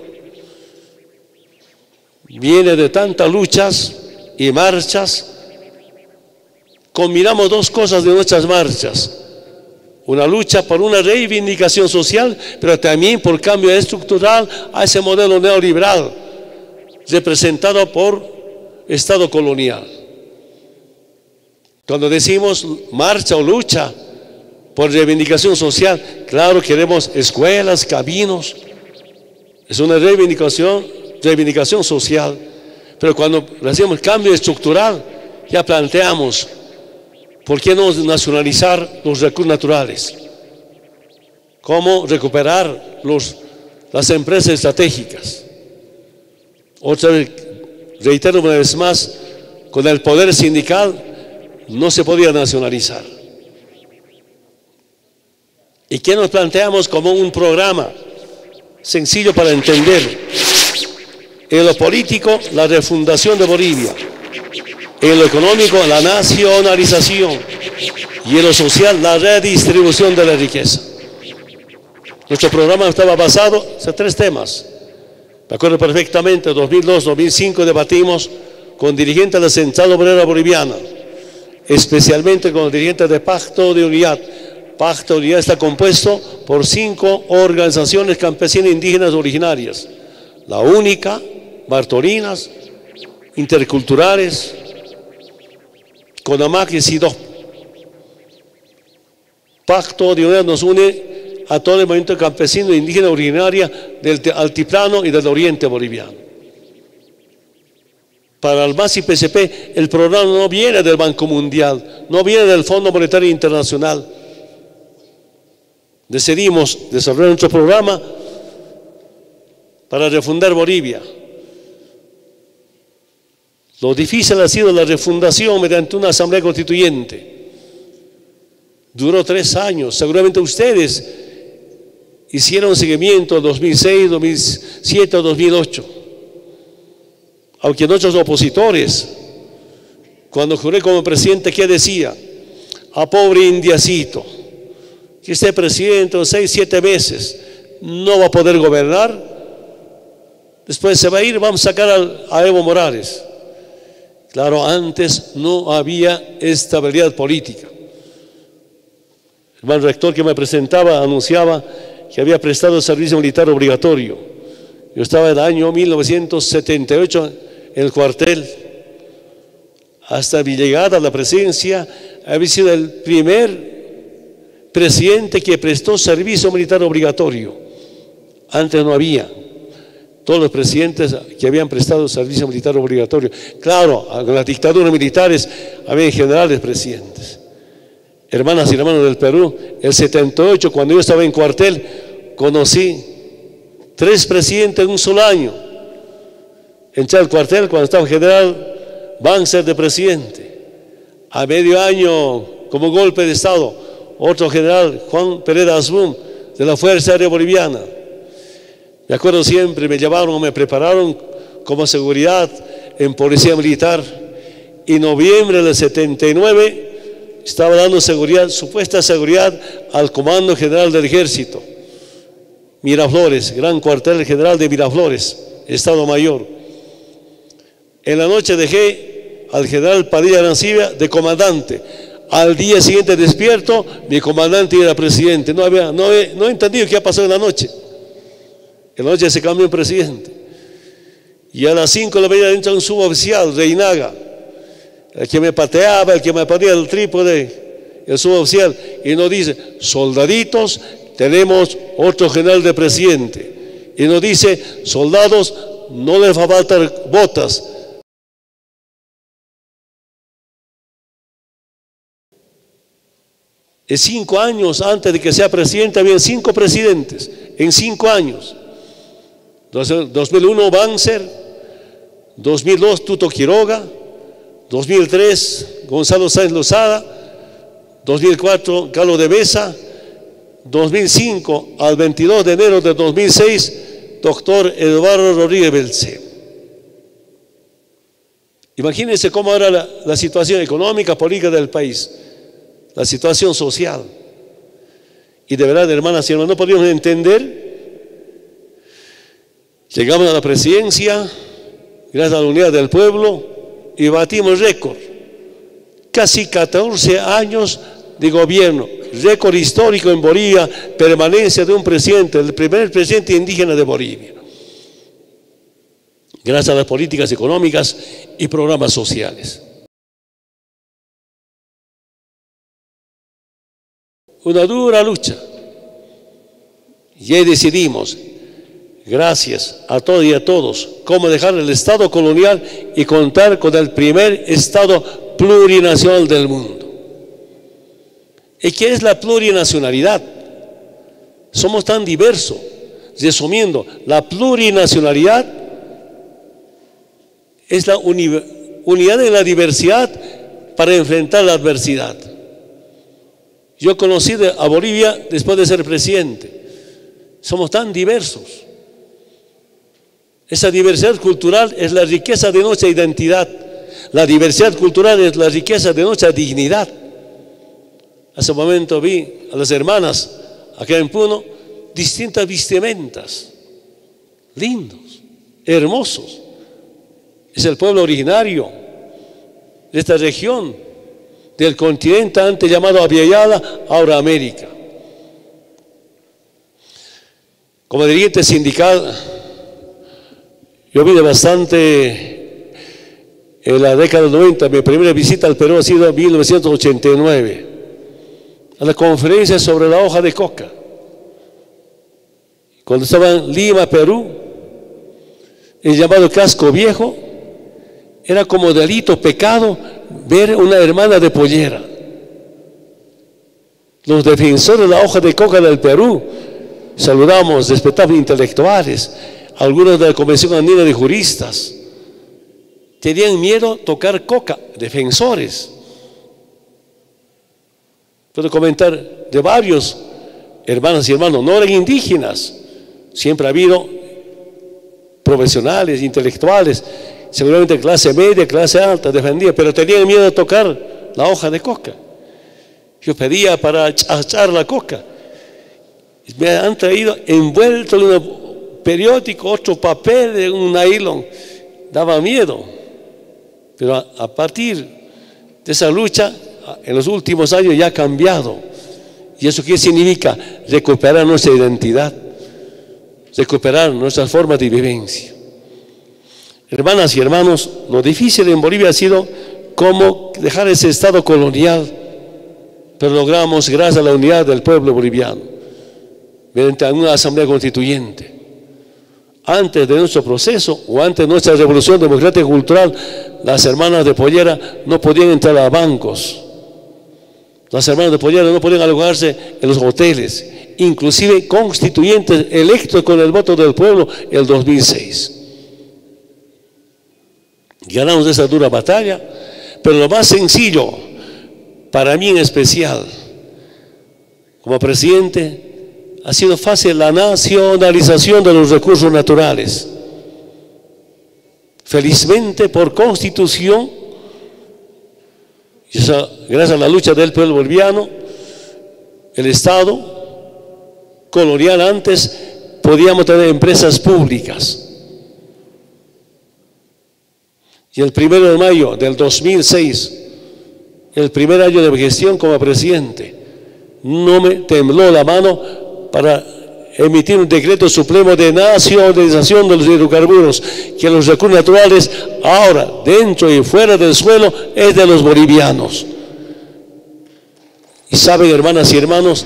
[SPEAKER 6] Viene de tantas luchas y marchas. Combinamos dos cosas de nuestras marchas: una lucha por una reivindicación social, pero también por cambio estructural a ese modelo neoliberal representado por Estado colonial. Cuando decimos marcha o lucha por reivindicación social, claro, queremos escuelas, caminos, es una reivindicación, reivindicación social, pero cuando hacemos cambio estructural, ya planteamos, ¿por qué no nacionalizar los recursos naturales? ¿Cómo recuperar los, las empresas estratégicas? Otra vez, reitero una vez más, con el poder sindical no se podía nacionalizar. ¿Y qué nos planteamos como un programa sencillo para entender? En lo político, la refundación de Bolivia. En lo económico, la nacionalización. Y en lo social, la redistribución de la riqueza. Nuestro programa estaba basado en tres temas. Me acuerdo perfectamente, en dos mil dos, dos mil cinco debatimos con dirigentes de la Central Obrera Boliviana, especialmente con los dirigentes de Pacto de Unidad. Pacto de Unidad está compuesto por cinco organizaciones campesinas indígenas originarias: la única, Bartolinas, Interculturales, CONAMAC y SIDOP. Pacto de Unidad nos une a todo el movimiento campesino e indígena originaria del altiplano y del oriente boliviano. Para el M A S y P C P, el programa no viene del Banco Mundial, no viene del Fondo Monetario Internacional. Decidimos desarrollar nuestro programa para refundar Bolivia. Lo difícil ha sido la refundación mediante una asamblea constituyente. Duró tres años. Seguramente ustedes hicieron seguimiento en dos mil seis, dos mil siete, dos mil ocho. Aunque nuestros opositores, cuando juré como presidente, ¿qué decía? A pobre indiacito, que esté presidente en seis, siete meses, no va a poder gobernar. Después se va a ir, vamos a sacar a, a Evo Morales. Claro, antes no había estabilidad política. El hermano rector que me presentaba anunciaba que había prestado servicio militar obligatorio. Yo estaba en el año mil novecientos setenta y ocho en el cuartel. Hasta mi llegada a la presidencia, había sido el primer presidente que prestó servicio militar obligatorio. Antes no había. Todos los presidentes que habían prestado servicio militar obligatorio. Claro, en las dictaduras militares había generales presidentes. hermanas y hermanos del Perú, el setenta y ocho, cuando yo estaba en cuartel, conocí tres presidentes en un solo año. Entré al cuartel cuando estaba el general Banzer de presidente. A medio año, como golpe de Estado, otro general, Juan Pereda Asbun, de la Fuerza Aérea Boliviana. Me acuerdo siempre, me llevaron, me prepararon como seguridad en Policía Militar. En noviembre del setenta y nueve estaba dando seguridad, supuesta seguridad al Comando General del Ejército. Miraflores, gran cuartel general de Miraflores, Estado Mayor. En la noche dejé al general Padilla Arancibia de comandante. Al día siguiente despierto, mi comandante era presidente. No había, no he, no he entendido qué ha pasado en la noche. En la noche se cambió el presidente. Y a las cinco de la mañana entra un suboficial, Reinaga, el que me pateaba, el que me ponía el trípode, el suboficial, y nos dice: soldaditos, tenemos otro general de presidente. Y nos dice: soldados, no les va a faltar botas. En cinco años antes de que sea presidente, había cinco presidentes, en cinco años. dos mil uno Banzer, dos mil dos Tuto Quiroga, dos mil tres Gonzalo Sáenz Lozada, dos mil cuatro Galo de Mesa, dos mil cinco al veintidós de enero de dos mil seis, doctor Eduardo Rodríguez Belcé. Imagínense cómo era la, la situación económica, política del país, la situación social. Y de verdad, hermanas y hermanos, no podíamos entender. Llegamos a la presidencia, gracias a la unidad del pueblo, y batimos récord. Casi catorce años de gobierno, récord histórico en Bolivia, permanencia de un presidente, el primer presidente indígena de Bolivia, gracias a las políticas económicas y programas sociales. Una dura lucha, y ahí decidimos, gracias a todos y a todos, cómo dejar el Estado colonial y contar con el primer Estado plurinacional del mundo. ¿Y qué es la plurinacionalidad? Somos tan diversos. Resumiendo, la plurinacionalidad es la unidad de la diversidad para enfrentar la adversidad. Yo conocí a Bolivia después de ser presidente. Somos tan diversos. Esa diversidad cultural es la riqueza de nuestra identidad. La diversidad cultural es la riqueza de nuestra dignidad. Hace un momento vi a las hermanas acá en Puno, distintas vestimentas, lindos, hermosos. Es el pueblo originario de esta región, del continente antes llamado Abiyala, ahora América. Como dirigente sindical, yo vi bastante en la década del noventa. Mi primera visita al Perú ha sido en mil novecientos ochenta y nueve, a la conferencia sobre la hoja de coca. Cuando estaba en Lima, Perú, el llamado casco viejo, era como delito, pecado, ver una hermana de pollera. Los defensores de la hoja de coca del Perú, saludamos, respetables intelectuales, algunos de la Convención Andina de Juristas, tenían miedo a tocar coca, defensores. Puedo comentar de varios hermanas y hermanos, no eran indígenas, siempre ha habido profesionales, intelectuales, seguramente clase media, clase alta, defendía, pero tenían miedo de tocar la hoja de coca. Yo pedía para echar la coca. Me han traído envuelto en un periódico, otro papel, en un nylon. Daba miedo. Pero a, a partir de esa lucha, en los últimos años ya ha cambiado. ¿Y eso qué significa? Recuperar nuestra identidad, recuperar nuestras formas de vivencia. Hermanas y hermanos, lo difícil en Bolivia ha sido cómo dejar ese estado colonial, pero logramos gracias a la unidad del pueblo boliviano, mediante una asamblea constituyente. Antes de nuestro proceso o antes de nuestra revolución democrática y cultural, las hermanas de pollera no podían entrar a bancos. Las hermanas de Pollera no podían alojarse en los hoteles, inclusive constituyentes electos con el voto del pueblo en el dos mil seis. Ganamos esa dura batalla, pero lo más sencillo, para mí en especial, como presidente, ha sido fácil la nacionalización de los recursos naturales. Felizmente, por constitución, y esa, gracias a la lucha del pueblo boliviano, el Estado colonial antes podíamos tener empresas públicas. Y el primero de mayo del dos mil seis, el primer año de mi gestión como presidente, no me tembló la mano para emitir un decreto supremo de nacionalización de los hidrocarburos, que los recursos naturales ahora, dentro y fuera del suelo, es de los bolivianos. Y saben, hermanas y hermanos,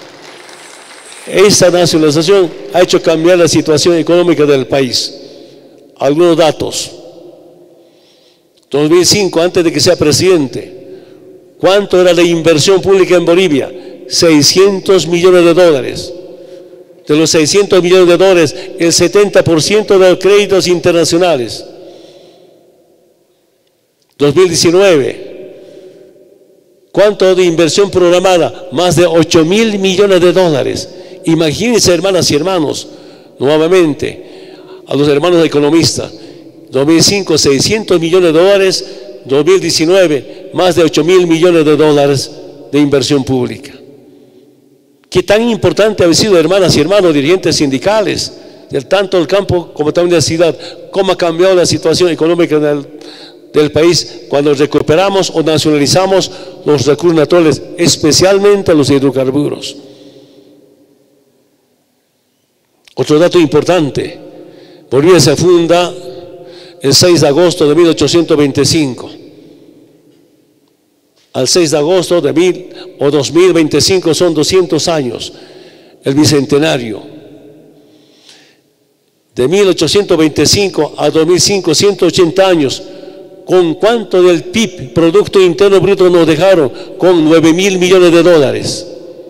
[SPEAKER 6] esta nacionalización ha hecho cambiar la situación económica del país. Algunos datos. dos mil cinco, antes de que sea presidente, ¿cuánto era la inversión pública en Bolivia? seiscientos millones de dólares. De los seiscientos millones de dólares, el setenta por ciento de los créditos internacionales. dos mil diecinueve, ¿cuánto de inversión programada? Más de ocho mil millones de dólares. Imagínense, hermanas y hermanos, nuevamente, a los hermanos economistas, dos mil cinco, seiscientos millones de dólares, dos mil diecinueve, más de ocho mil millones de dólares de inversión pública. ¿Qué tan importante ha sido, hermanas y hermanos, dirigentes sindicales, del tanto el campo como también de la ciudad, cómo ha cambiado la situación económica del, del país cuando recuperamos o nacionalizamos los recursos naturales, especialmente los hidrocarburos? Otro dato importante: Bolivia se funda el seis de agosto de mil ochocientos veinticinco. Al seis de agosto de mil o dos mil veinticinco son doscientos años, el bicentenario. De mil ochocientos veinticinco a dos mil cinco, ciento ochenta años. ¿Con cuánto del P I B, Producto Interno Bruto, nos dejaron? Con nueve mil millones de dólares.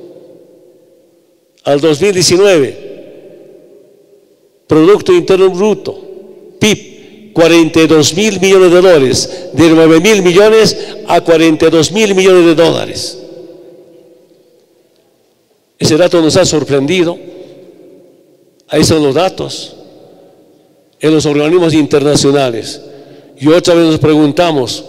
[SPEAKER 6] Al dos mil diecinueve, Producto Interno Bruto, P I B, cuarenta y dos mil millones de dólares, de nueve mil millones a cuarenta y dos mil millones de dólares. Ese dato nos ha sorprendido. Ahí son los datos en los organismos internacionales. Y otra vez nos preguntamos,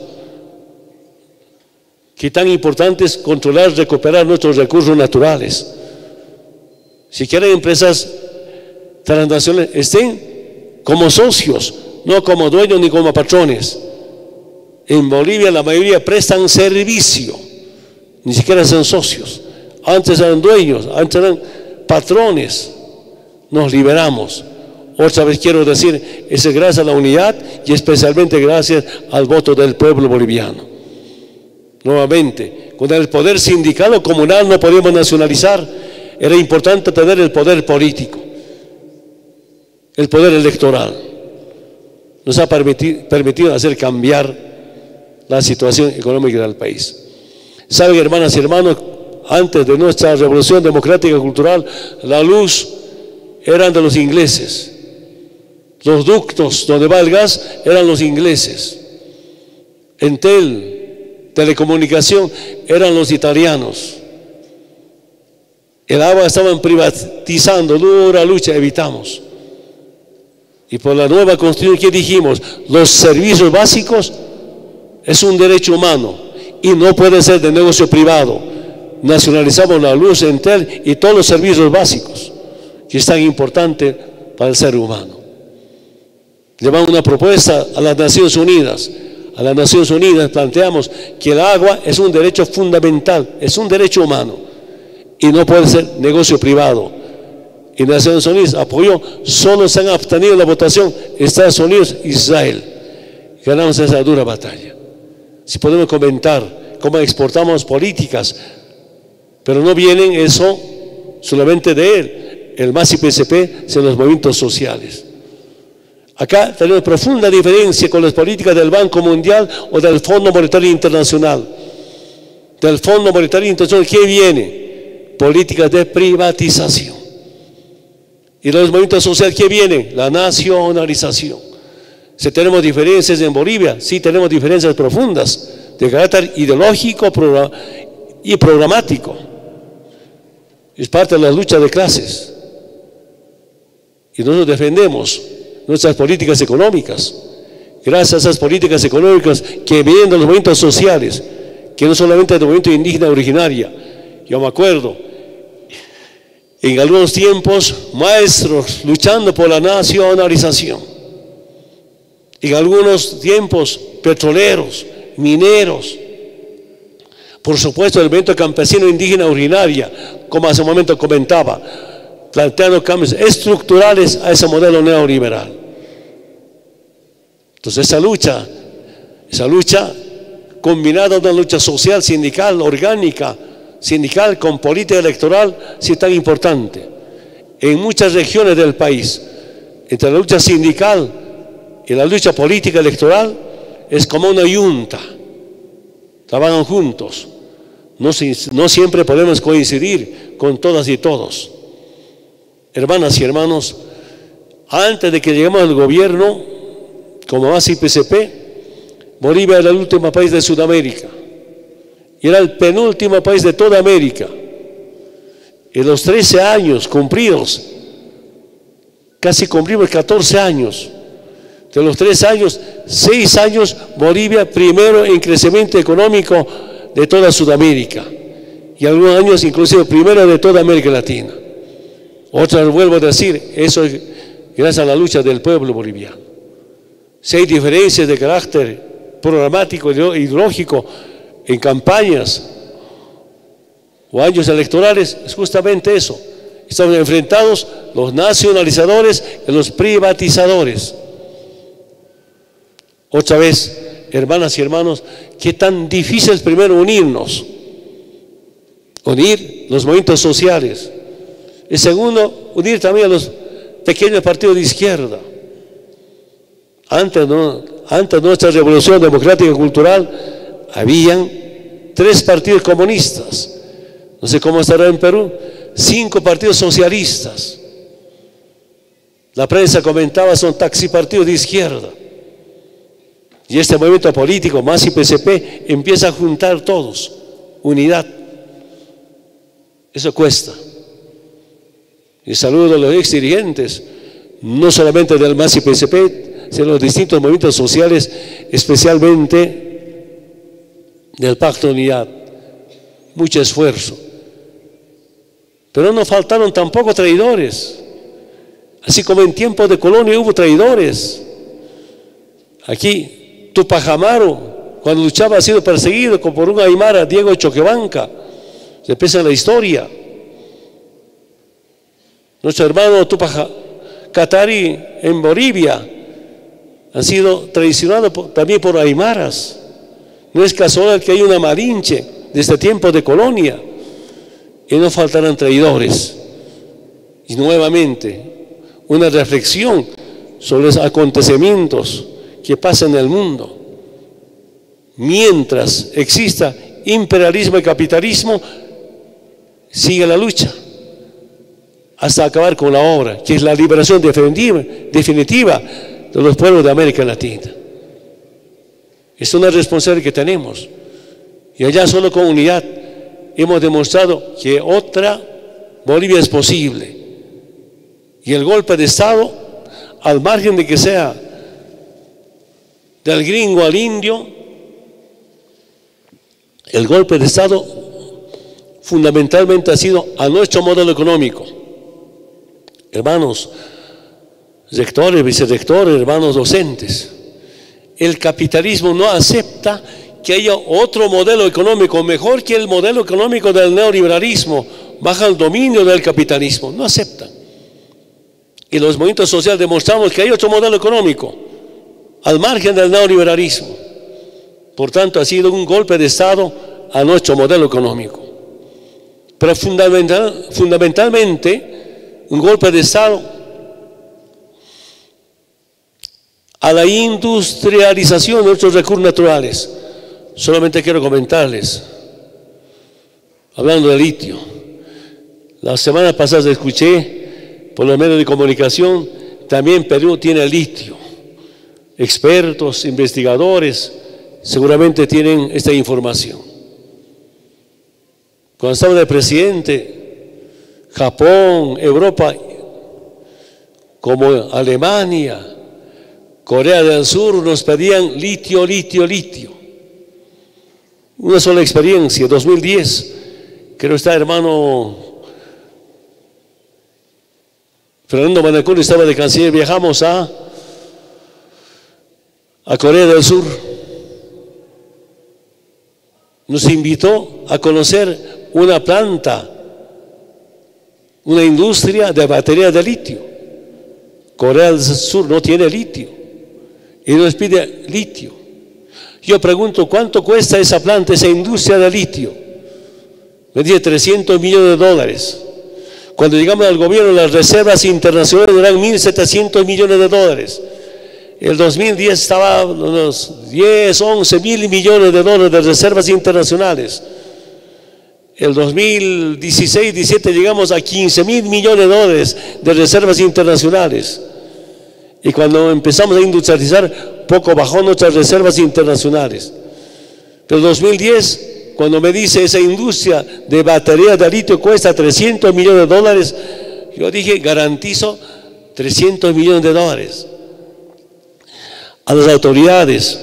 [SPEAKER 6] ¿qué tan importante es controlar, recuperar nuestros recursos naturales? Si quieren empresas transnacionales, estén como socios, no como dueños ni como patrones. En Bolivia la mayoría prestan servicio, ni siquiera son socios. Antes eran dueños, antes eran patrones. Nos liberamos. Otra vez quiero decir, es gracias a la unidad y especialmente gracias al voto del pueblo boliviano. Nuevamente, con el poder sindical o comunal no podíamos nacionalizar. Era importante tener el poder político, el poder electoral. Nos ha permitido, permitido hacer cambiar la situación económica del país. Saben, hermanas y hermanos, antes de nuestra revolución democrática y cultural, la luz eran de los ingleses. Los ductos donde va el gas eran los ingleses. Entel, telecomunicación, eran los italianos. El agua estaban privatizando, dura lucha, evitamos. Y por la nueva constitución, ¿qué dijimos? Los servicios básicos es un derecho humano y no puede ser de negocio privado. Nacionalizamos la luz, Entel y todos los servicios básicos, que es tan importante para el ser humano. Llevamos una propuesta a las Naciones Unidas. A las Naciones Unidas planteamos que el agua es un derecho fundamental, es un derecho humano y no puede ser negocio privado. Y Naciones Unidas apoyó, solo se han abstenido en la votación Estados Unidos e Israel. Ganamos esa dura batalla. Si podemos comentar cómo exportamos políticas, pero no vienen eso solamente de él. El M A S y P S P son los movimientos sociales. Acá tenemos profunda diferencia con las políticas del Banco Mundial o del Fondo Monetario Internacional. del Fondo Monetario Internacional, ¿qué viene? Políticas de privatización. Y los movimientos sociales, ¿qué viene? La nacionalización. Si tenemos diferencias en Bolivia, sí tenemos diferencias profundas de carácter ideológico y programático. Es parte de la lucha de clases. Y nosotros defendemos nuestras políticas económicas. Gracias a esas políticas económicas que vienen de los movimientos sociales, que no solamente del movimiento indígena originaria. Yo me acuerdo, en algunos tiempos, maestros luchando por la nacionalización. En algunos tiempos, petroleros, mineros. Por supuesto, el movimiento campesino indígena originaria, como hace un momento comentaba, planteando cambios estructurales a ese modelo neoliberal. Entonces esa lucha, esa lucha combinada a una lucha social, sindical, orgánica, sindical con política electoral, sí es tan importante. En muchas regiones del país, entre la lucha sindical y la lucha política electoral, es como una yunta, trabajan juntos. No, no siempre podemos coincidir con todas y todos. Hermanas y hermanos, antes de que lleguemos al gobierno, como base I P C P, Bolivia era el último país de Sudamérica y era el penúltimo país de toda América. En los trece años cumplidos, casi cumplimos catorce años. De los tres años, seis años, Bolivia primero en crecimiento económico de toda Sudamérica y algunos años inclusive primero de toda América Latina. Otra vez vuelvo a decir, eso es gracias a la lucha del pueblo boliviano. Si hay diferencias de carácter programático e ideológico en campañas o años electorales, es justamente eso. Estamos enfrentados los nacionalizadores y los privatizadores. Otra vez, hermanas y hermanos, qué tan difícil es primero unirnos, unir los movimientos sociales. Y segundo, unir también a los pequeños partidos de izquierda. Antes, ¿no? Antes de nuestra revolución democrática y cultural, habían tres partidos comunistas. No sé cómo estará en Perú. Cinco partidos socialistas. La prensa comentaba, son taxipartidos de izquierda. Y este movimiento político, más I P C P, empieza a juntar todos. Unidad. Eso cuesta. Y saludo a los ex dirigentes, no solamente del M A S I P C P, sino los distintos movimientos sociales, especialmente del Pacto de Unidad. Mucho esfuerzo. Pero no faltaron tampoco traidores. Así como en tiempos de colonia hubo traidores. Aquí, Tupac Amaru, cuando luchaba, ha sido perseguido por un aymara, Diego Choquebanca. Se empieza en la historia. Nuestro hermano Tupac Katari en Bolivia han sido traicionados por, también por aymaras. No es casual que hay una malinche desde tiempos de colonia y no faltarán traidores. Y nuevamente una reflexión sobre los acontecimientos que pasan en el mundo. Mientras exista imperialismo y capitalismo, sigue la lucha hasta acabar con la obra, que es la liberación definitiva de los pueblos de América Latina. Es una responsabilidad que tenemos. Y allá solo con unidad hemos demostrado que otra Bolivia es posible. Y el golpe de Estado, al margen de que sea del gringo al indio, el golpe de Estado fundamentalmente ha sido a nuestro modelo económico. Hermanos rectores, vicerrectores, hermanos docentes, el capitalismo no acepta que haya otro modelo económico mejor que el modelo económico del neoliberalismo, bajo el dominio del capitalismo. No aceptan. Y los movimientos sociales demostramos que hay otro modelo económico al margen del neoliberalismo. Por tanto, ha sido un golpe de Estado a nuestro modelo económico. Pero fundamental, fundamentalmente un golpe de Estado a la industrialización de nuestros recursos naturales. Solamente quiero comentarles, hablando de litio. La semana pasada escuché por los medios de comunicación, también Perú tiene litio. Expertos, investigadores, seguramente tienen esta información. Cuando estaba de presidente, Japón, Europa, como Alemania, Corea del Sur, nos pedían litio, litio, litio. Una sola experiencia, dos mil diez, creo está hermano Fernando Manacuri, estaba de canciller, viajamos a, a Corea del Sur. Nos invitó a conocer una planta, una industria de baterías de litio. Corea del Sur no tiene litio y nos pide litio. Yo pregunto, ¿cuánto cuesta esa planta, esa industria de litio? Me dice trescientos millones de dólares. Cuando llegamos al gobierno, las reservas internacionales eran mil setecientos millones de dólares. El dos mil diez estaba unos diez, once mil millones de dólares de reservas internacionales. El dos mil dieciséis, diecisiete llegamos a quince mil millones de dólares de reservas internacionales. Y cuando empezamos a industrializar, poco bajó nuestras reservas internacionales. Pero el dos mil diez, cuando me dice esa industria de baterías de litio cuesta trescientos millones de dólares, yo dije, garantizo trescientos millones de dólares. A las autoridades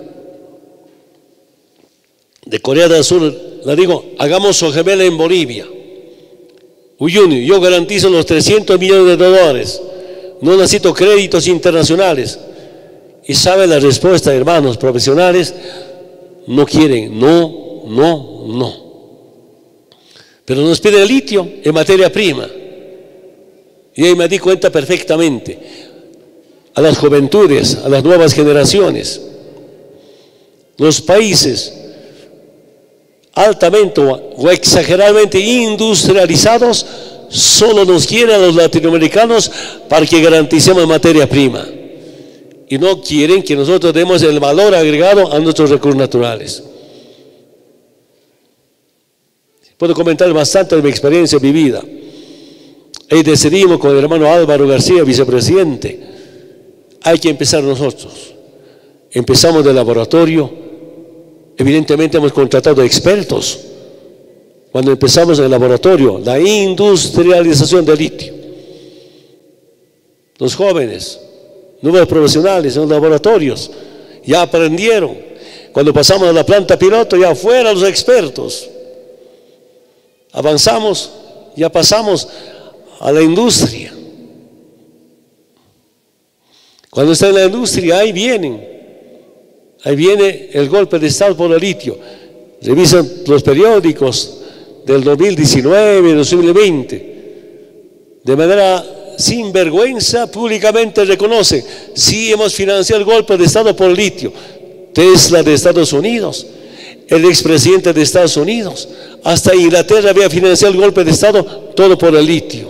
[SPEAKER 6] de Corea del Sur le digo, hagamos su gemela en Bolivia. Uyuni, yo garantizo los trescientos millones de dólares, no necesito créditos internacionales. Y sabe la respuesta, hermanos profesionales, no quieren, no, no, no. Pero nos piden litio en materia prima. Y ahí me di cuenta perfectamente, a las juventudes, a las nuevas generaciones, los países altamente o exageradamente industrializados solo nos quieren a los latinoamericanos para que garanticemos materia prima y no quieren que nosotros demos el valor agregado a nuestros recursos naturales. Puedo comentar bastante de mi experiencia vivida. Ahí decidimos con el hermano Álvaro García, vicepresidente, hay que empezar nosotros. Empezamos del laboratorio. Evidentemente hemos contratado expertos. Cuando empezamos en el laboratorio, la industrialización del litio. Los jóvenes, nuevos profesionales en los laboratorios, ya aprendieron. Cuando pasamos a la planta piloto, ya fueron los expertos. Avanzamos, ya pasamos a la industria. Cuando está en la industria, ahí vienen. Ahí viene el golpe de Estado por el litio. Revisan los periódicos del dos mil diecinueve, dos mil veinte. De manera sin vergüenza, públicamente reconoce, sí hemos financiado el golpe de Estado por el litio. Tesla de Estados Unidos, el expresidente de Estados Unidos, hasta Inglaterra había financiado el golpe de Estado, todo por el litio.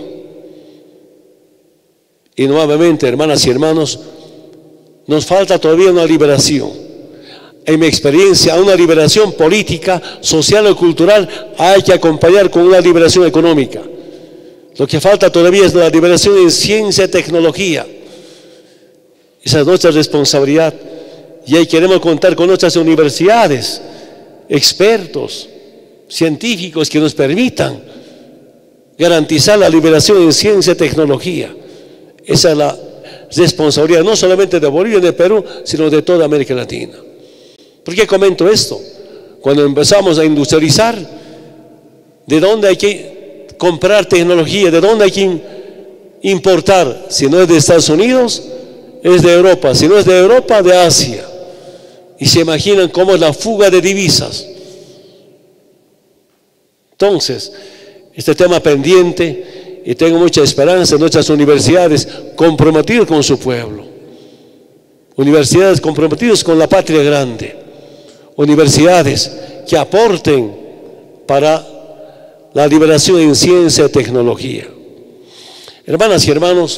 [SPEAKER 6] Y nuevamente, hermanas y hermanos, nos falta todavía una liberación. En mi experiencia, a una liberación política, social o cultural hay que acompañar con una liberación económica. Lo que falta todavía es la liberación en ciencia y tecnología. Esa es nuestra responsabilidad. Y ahí queremos contar con nuestras universidades, expertos, científicos que nos permitan garantizar la liberación en ciencia y tecnología. Esa es la responsabilidad no solamente de Bolivia y de Perú, sino de toda América Latina. ¿Por qué comento esto? Cuando empezamos a industrializar, ¿de dónde hay que comprar tecnología? ¿De dónde hay que importar? Si no es de Estados Unidos, es de Europa. Si no es de Europa, de Asia. Y se imaginan cómo es la fuga de divisas. Entonces, este tema pendiente, y tengo mucha esperanza en nuestras universidades comprometidas con su pueblo. Universidades comprometidas con la patria grande. Universidades que aporten para la liberación en ciencia y tecnología. Hermanas y hermanos,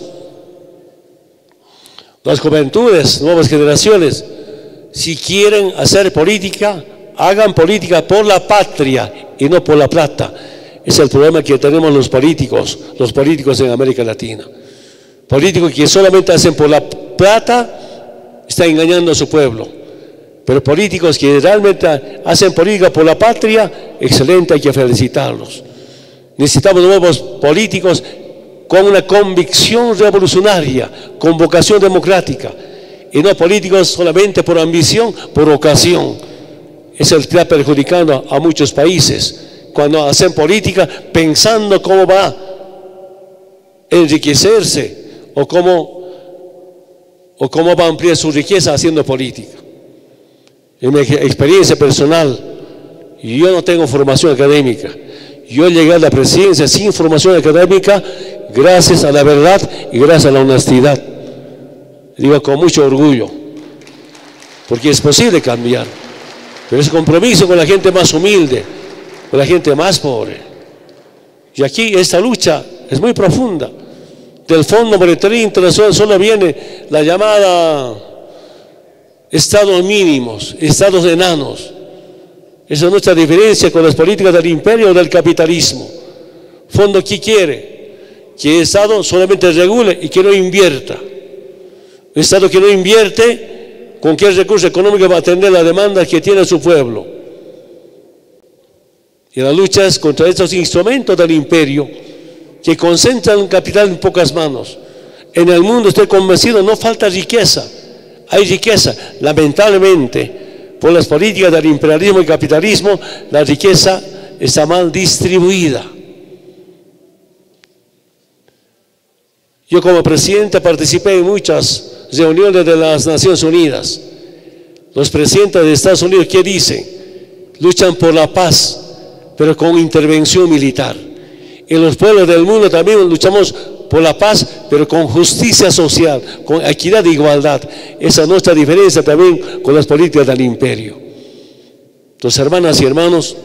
[SPEAKER 6] las juventudes, nuevas generaciones, si quieren hacer política, hagan política por la patria y no por la plata. Es el problema que tenemos los políticos, los políticos en América Latina. Políticos que solamente hacen por la plata, están engañando a su pueblo. Pero políticos que realmente hacen política por la patria, excelente, hay que felicitarlos. Necesitamos nuevos políticos con una convicción revolucionaria, con vocación democrática, y no políticos solamente por ambición, por ocasión. Es el que está perjudicando a muchos países cuando hacen política pensando cómo va a enriquecerse o cómo, o cómo va a ampliar su riqueza haciendo política. En mi experiencia personal, yo no tengo formación académica. Yo llegué a la presidencia sin formación académica gracias a la verdad y gracias a la honestidad. Digo con mucho orgullo, porque es posible cambiar, pero es compromiso con la gente más humilde, con la gente más pobre. Y aquí esta lucha es muy profunda. Del Fondo Monetario Internacional solo viene la llamada estados mínimos, estados enanos. Esa es nuestra diferencia con las políticas del imperio o del capitalismo. Fondo, ¿qué quiere? Que el Estado solamente regule y que no invierta. Un Estado que no invierte, ¿con qué recurso económico va a atender la demanda que tiene su pueblo? Y la lucha es contra estos instrumentos del imperio que concentran capital en pocas manos. En el mundo, estoy convencido, no falta riqueza. Hay riqueza. Lamentablemente, por las políticas del imperialismo y capitalismo, la riqueza está mal distribuida. Yo como presidente participé en muchas reuniones de las Naciones Unidas. Los presidentes de Estados Unidos, ¿qué dicen? Luchan por la paz, pero con intervención militar. En los pueblos del mundo también luchamos por la paz, pero con justicia social, con equidad e igualdad. Esa es nuestra diferencia también con las políticas del imperio. Entonces, hermanas y hermanos,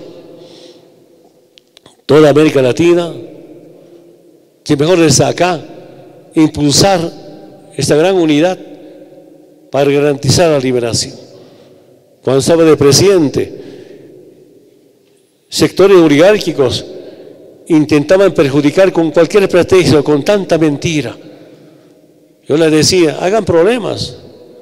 [SPEAKER 6] toda América Latina, que mejor está acá, impulsar esta gran unidad para garantizar la liberación. Cuando estaba de presidente, sectores oligárquicos intentaban perjudicar con cualquier pretexto, con tanta mentira. Yo les decía, hagan problemas,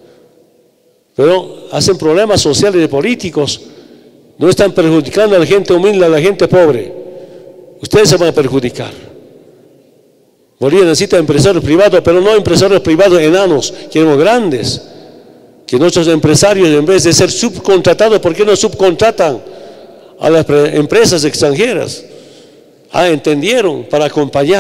[SPEAKER 6] pero hacen problemas sociales y políticos, no están perjudicando a la gente humilde, a la gente pobre. Ustedes se van a perjudicar. Bolivia necesita empresarios privados, pero no empresarios privados enanos, queremos grandes. Que nuestros empresarios, en vez de ser subcontratados, ¿por qué no subcontratan a las empresas extranjeras? Ah, entendieron, para acompañar.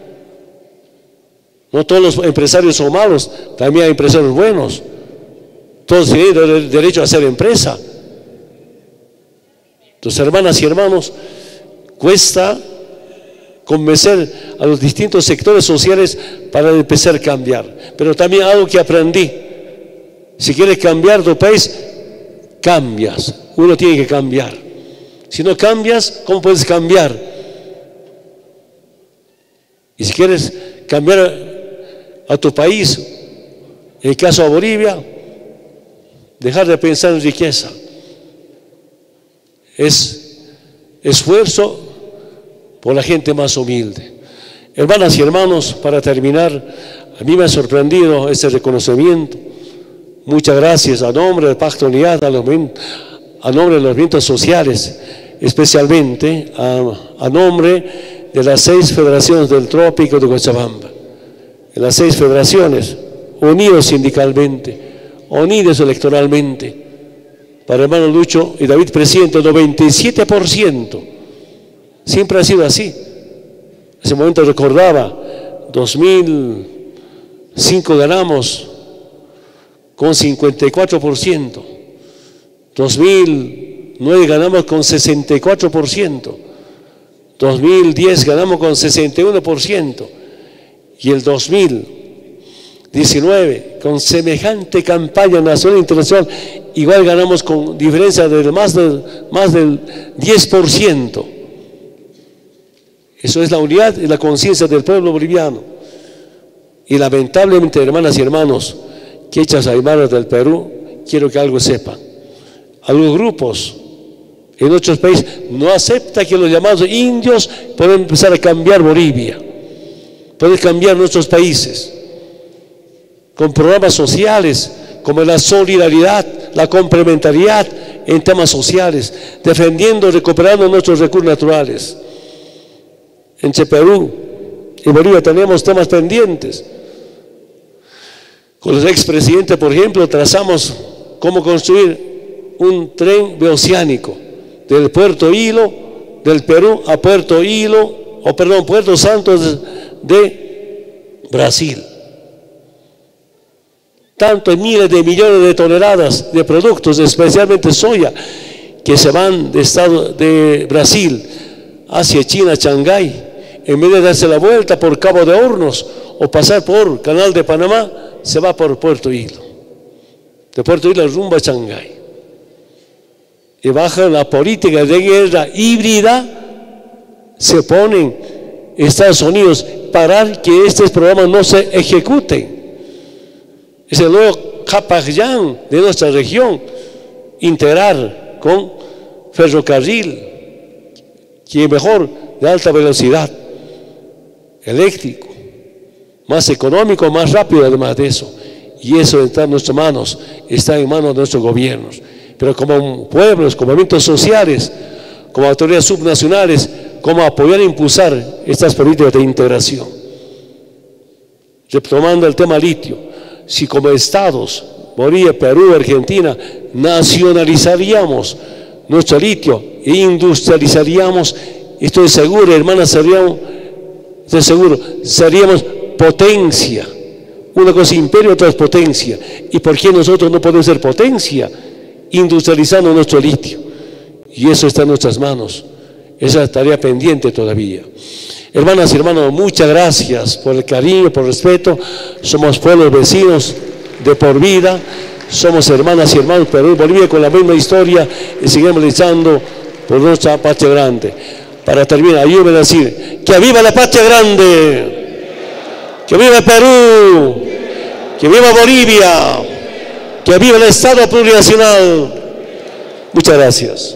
[SPEAKER 6] No todos los empresarios son malos, también hay empresarios buenos. Todos tienen derecho a hacer empresa. Entonces, hermanas y hermanos, cuesta convencer a los distintos sectores sociales para empezar a cambiar. Pero también algo que aprendí: si quieres cambiar tu país, cambias. Uno tiene que cambiar. Si no cambias, ¿cómo puedes cambiar? Y si quieres cambiar a tu país, en el caso de Bolivia, dejar de pensar en riqueza. Es esfuerzo por la gente más humilde. Hermanas y hermanos, para terminar, a mí me ha sorprendido este reconocimiento. Muchas gracias a nombre del Pacto de Unidad, a, los, a nombre de los movimientos sociales, especialmente a, a nombre de las seis federaciones del Trópico de Cochabamba. En las seis federaciones, unidos sindicalmente, unidos electoralmente. Para hermano Lucho y David presidente, noventa y siete por ciento. Siempre ha sido así. En ese momento recordaba, dos mil cinco ganamos con cincuenta y cuatro por ciento. dos mil nueve ganamos con sesenta y cuatro por ciento. dos mil diez ganamos con sesenta y uno por ciento. Y el dos mil diecinueve, con semejante campaña nacional e internacional, igual ganamos con diferencia de más del, más del diez por ciento. Eso es la unidad y la conciencia del pueblo boliviano. Y lamentablemente, hermanas y hermanos, quechas aymaras del Perú, quiero que algo sepan. Algunos grupos en otros países no acepta que los llamados indios puedan empezar a cambiar Bolivia, pueden cambiar nuestros países, con programas sociales como la solidaridad, la complementariedad en temas sociales, defendiendo, recuperando nuestros recursos naturales. Entre Perú y Bolivia tenemos temas pendientes. Con los expresidentes, por ejemplo, trazamos cómo construir un tren bioceánico del Puerto Hilo, del Perú a Puerto Hilo, o perdón, Puerto Santo de Brasil. Tantos miles de millones de toneladas de productos, especialmente soya, que se van de, estado, de Brasil hacia China, Shanghái, en vez de darse la vuelta por Cabo de Hornos o pasar por Canal de Panamá, se va por Puerto Hilo. De Puerto Hilo rumbo a Shanghái. Y baja la política de guerra híbrida, se ponen Estados Unidos para que estos programas no se ejecuten. Es el nuevo Capayán de nuestra región, integrar con ferrocarril, que es mejor, de alta velocidad, eléctrico, más económico, más rápido además de eso. Y eso está en nuestras manos, está en manos de nuestros gobiernos. Pero como pueblos, como movimientos sociales, como autoridades subnacionales, cómo apoyar e impulsar estas políticas de integración. Retomando el tema litio, si como estados, Bolivia, Perú, Argentina, nacionalizaríamos nuestro litio e industrializaríamos, estoy seguro, hermanas, seríamos, estoy seguro, seríamos potencia. Una cosa imperio, otra es potencia. ¿Y por qué nosotros no podemos ser potencia? Industrializando nuestro litio. Y eso está en nuestras manos. Esa tarea pendiente todavía. Hermanas y hermanos, muchas gracias por el cariño, por el respeto. Somos pueblos vecinos de por vida. Somos hermanas y hermanos Perú y Bolivia con la misma historia y seguimos luchando por nuestra patria grande. Para terminar, ayúdenme a decir, ¡que viva la patria grande! ¡Que viva Perú! ¡Que viva Bolivia! ¡Que viva el Estado plurinacional! Muchas gracias.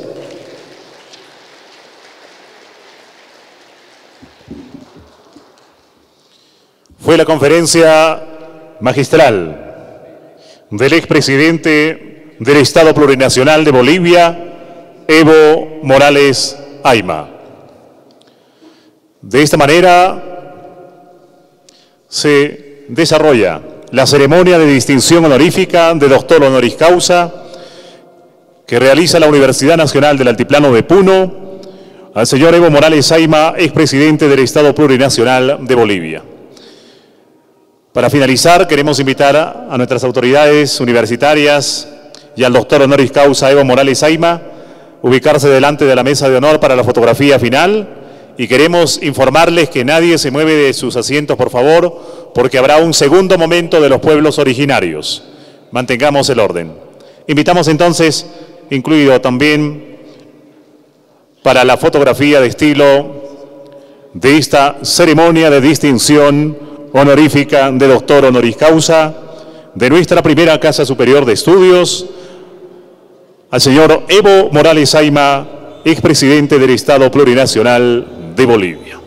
[SPEAKER 1] Fue la conferencia magistral del expresidente del Estado Plurinacional de Bolivia, Evo Morales Ayma. De esta manera se desarrolla la ceremonia de distinción honorífica de doctor honoris causa que realiza la Universidad Nacional del Altiplano de Puno al señor Evo Morales Ayma, expresidente del Estado Plurinacional de Bolivia. Para finalizar, queremos invitar a nuestras autoridades universitarias y al doctor honoris causa Evo Morales Ayma a ubicarse delante de la mesa de honor para la fotografía final y queremos informarles que nadie se mueve de sus asientos, por favor, porque habrá un segundo momento de los pueblos originarios. Mantengamos el orden. Invitamos entonces, incluido también para la fotografía de estilo de esta ceremonia de distinción honorífica de doctor honoris causa de nuestra primera Casa Superior de Estudios, al señor Evo Morales Ayma, expresidente del Estado Plurinacional de Bolivia.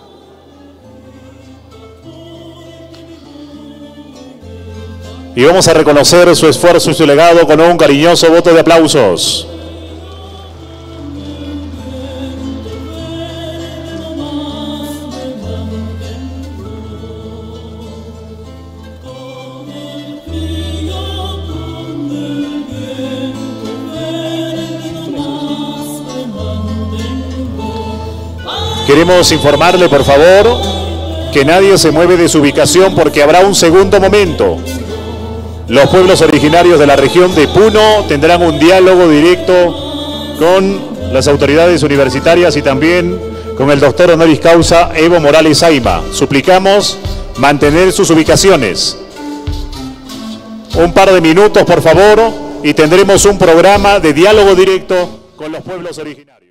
[SPEAKER 1] Y vamos a reconocer su esfuerzo y su legado con un cariñoso voto de aplausos. Queremos informarle, por favor, que nadie se mueve de su ubicación porque habrá un segundo momento. Los pueblos originarios de la región de Puno tendrán un diálogo directo con las autoridades universitarias y también con el doctor honoris causa Evo Morales Ayma. Suplicamos mantener sus ubicaciones. Un par de minutos, por favor, y tendremos un programa de diálogo directo con los pueblos originarios.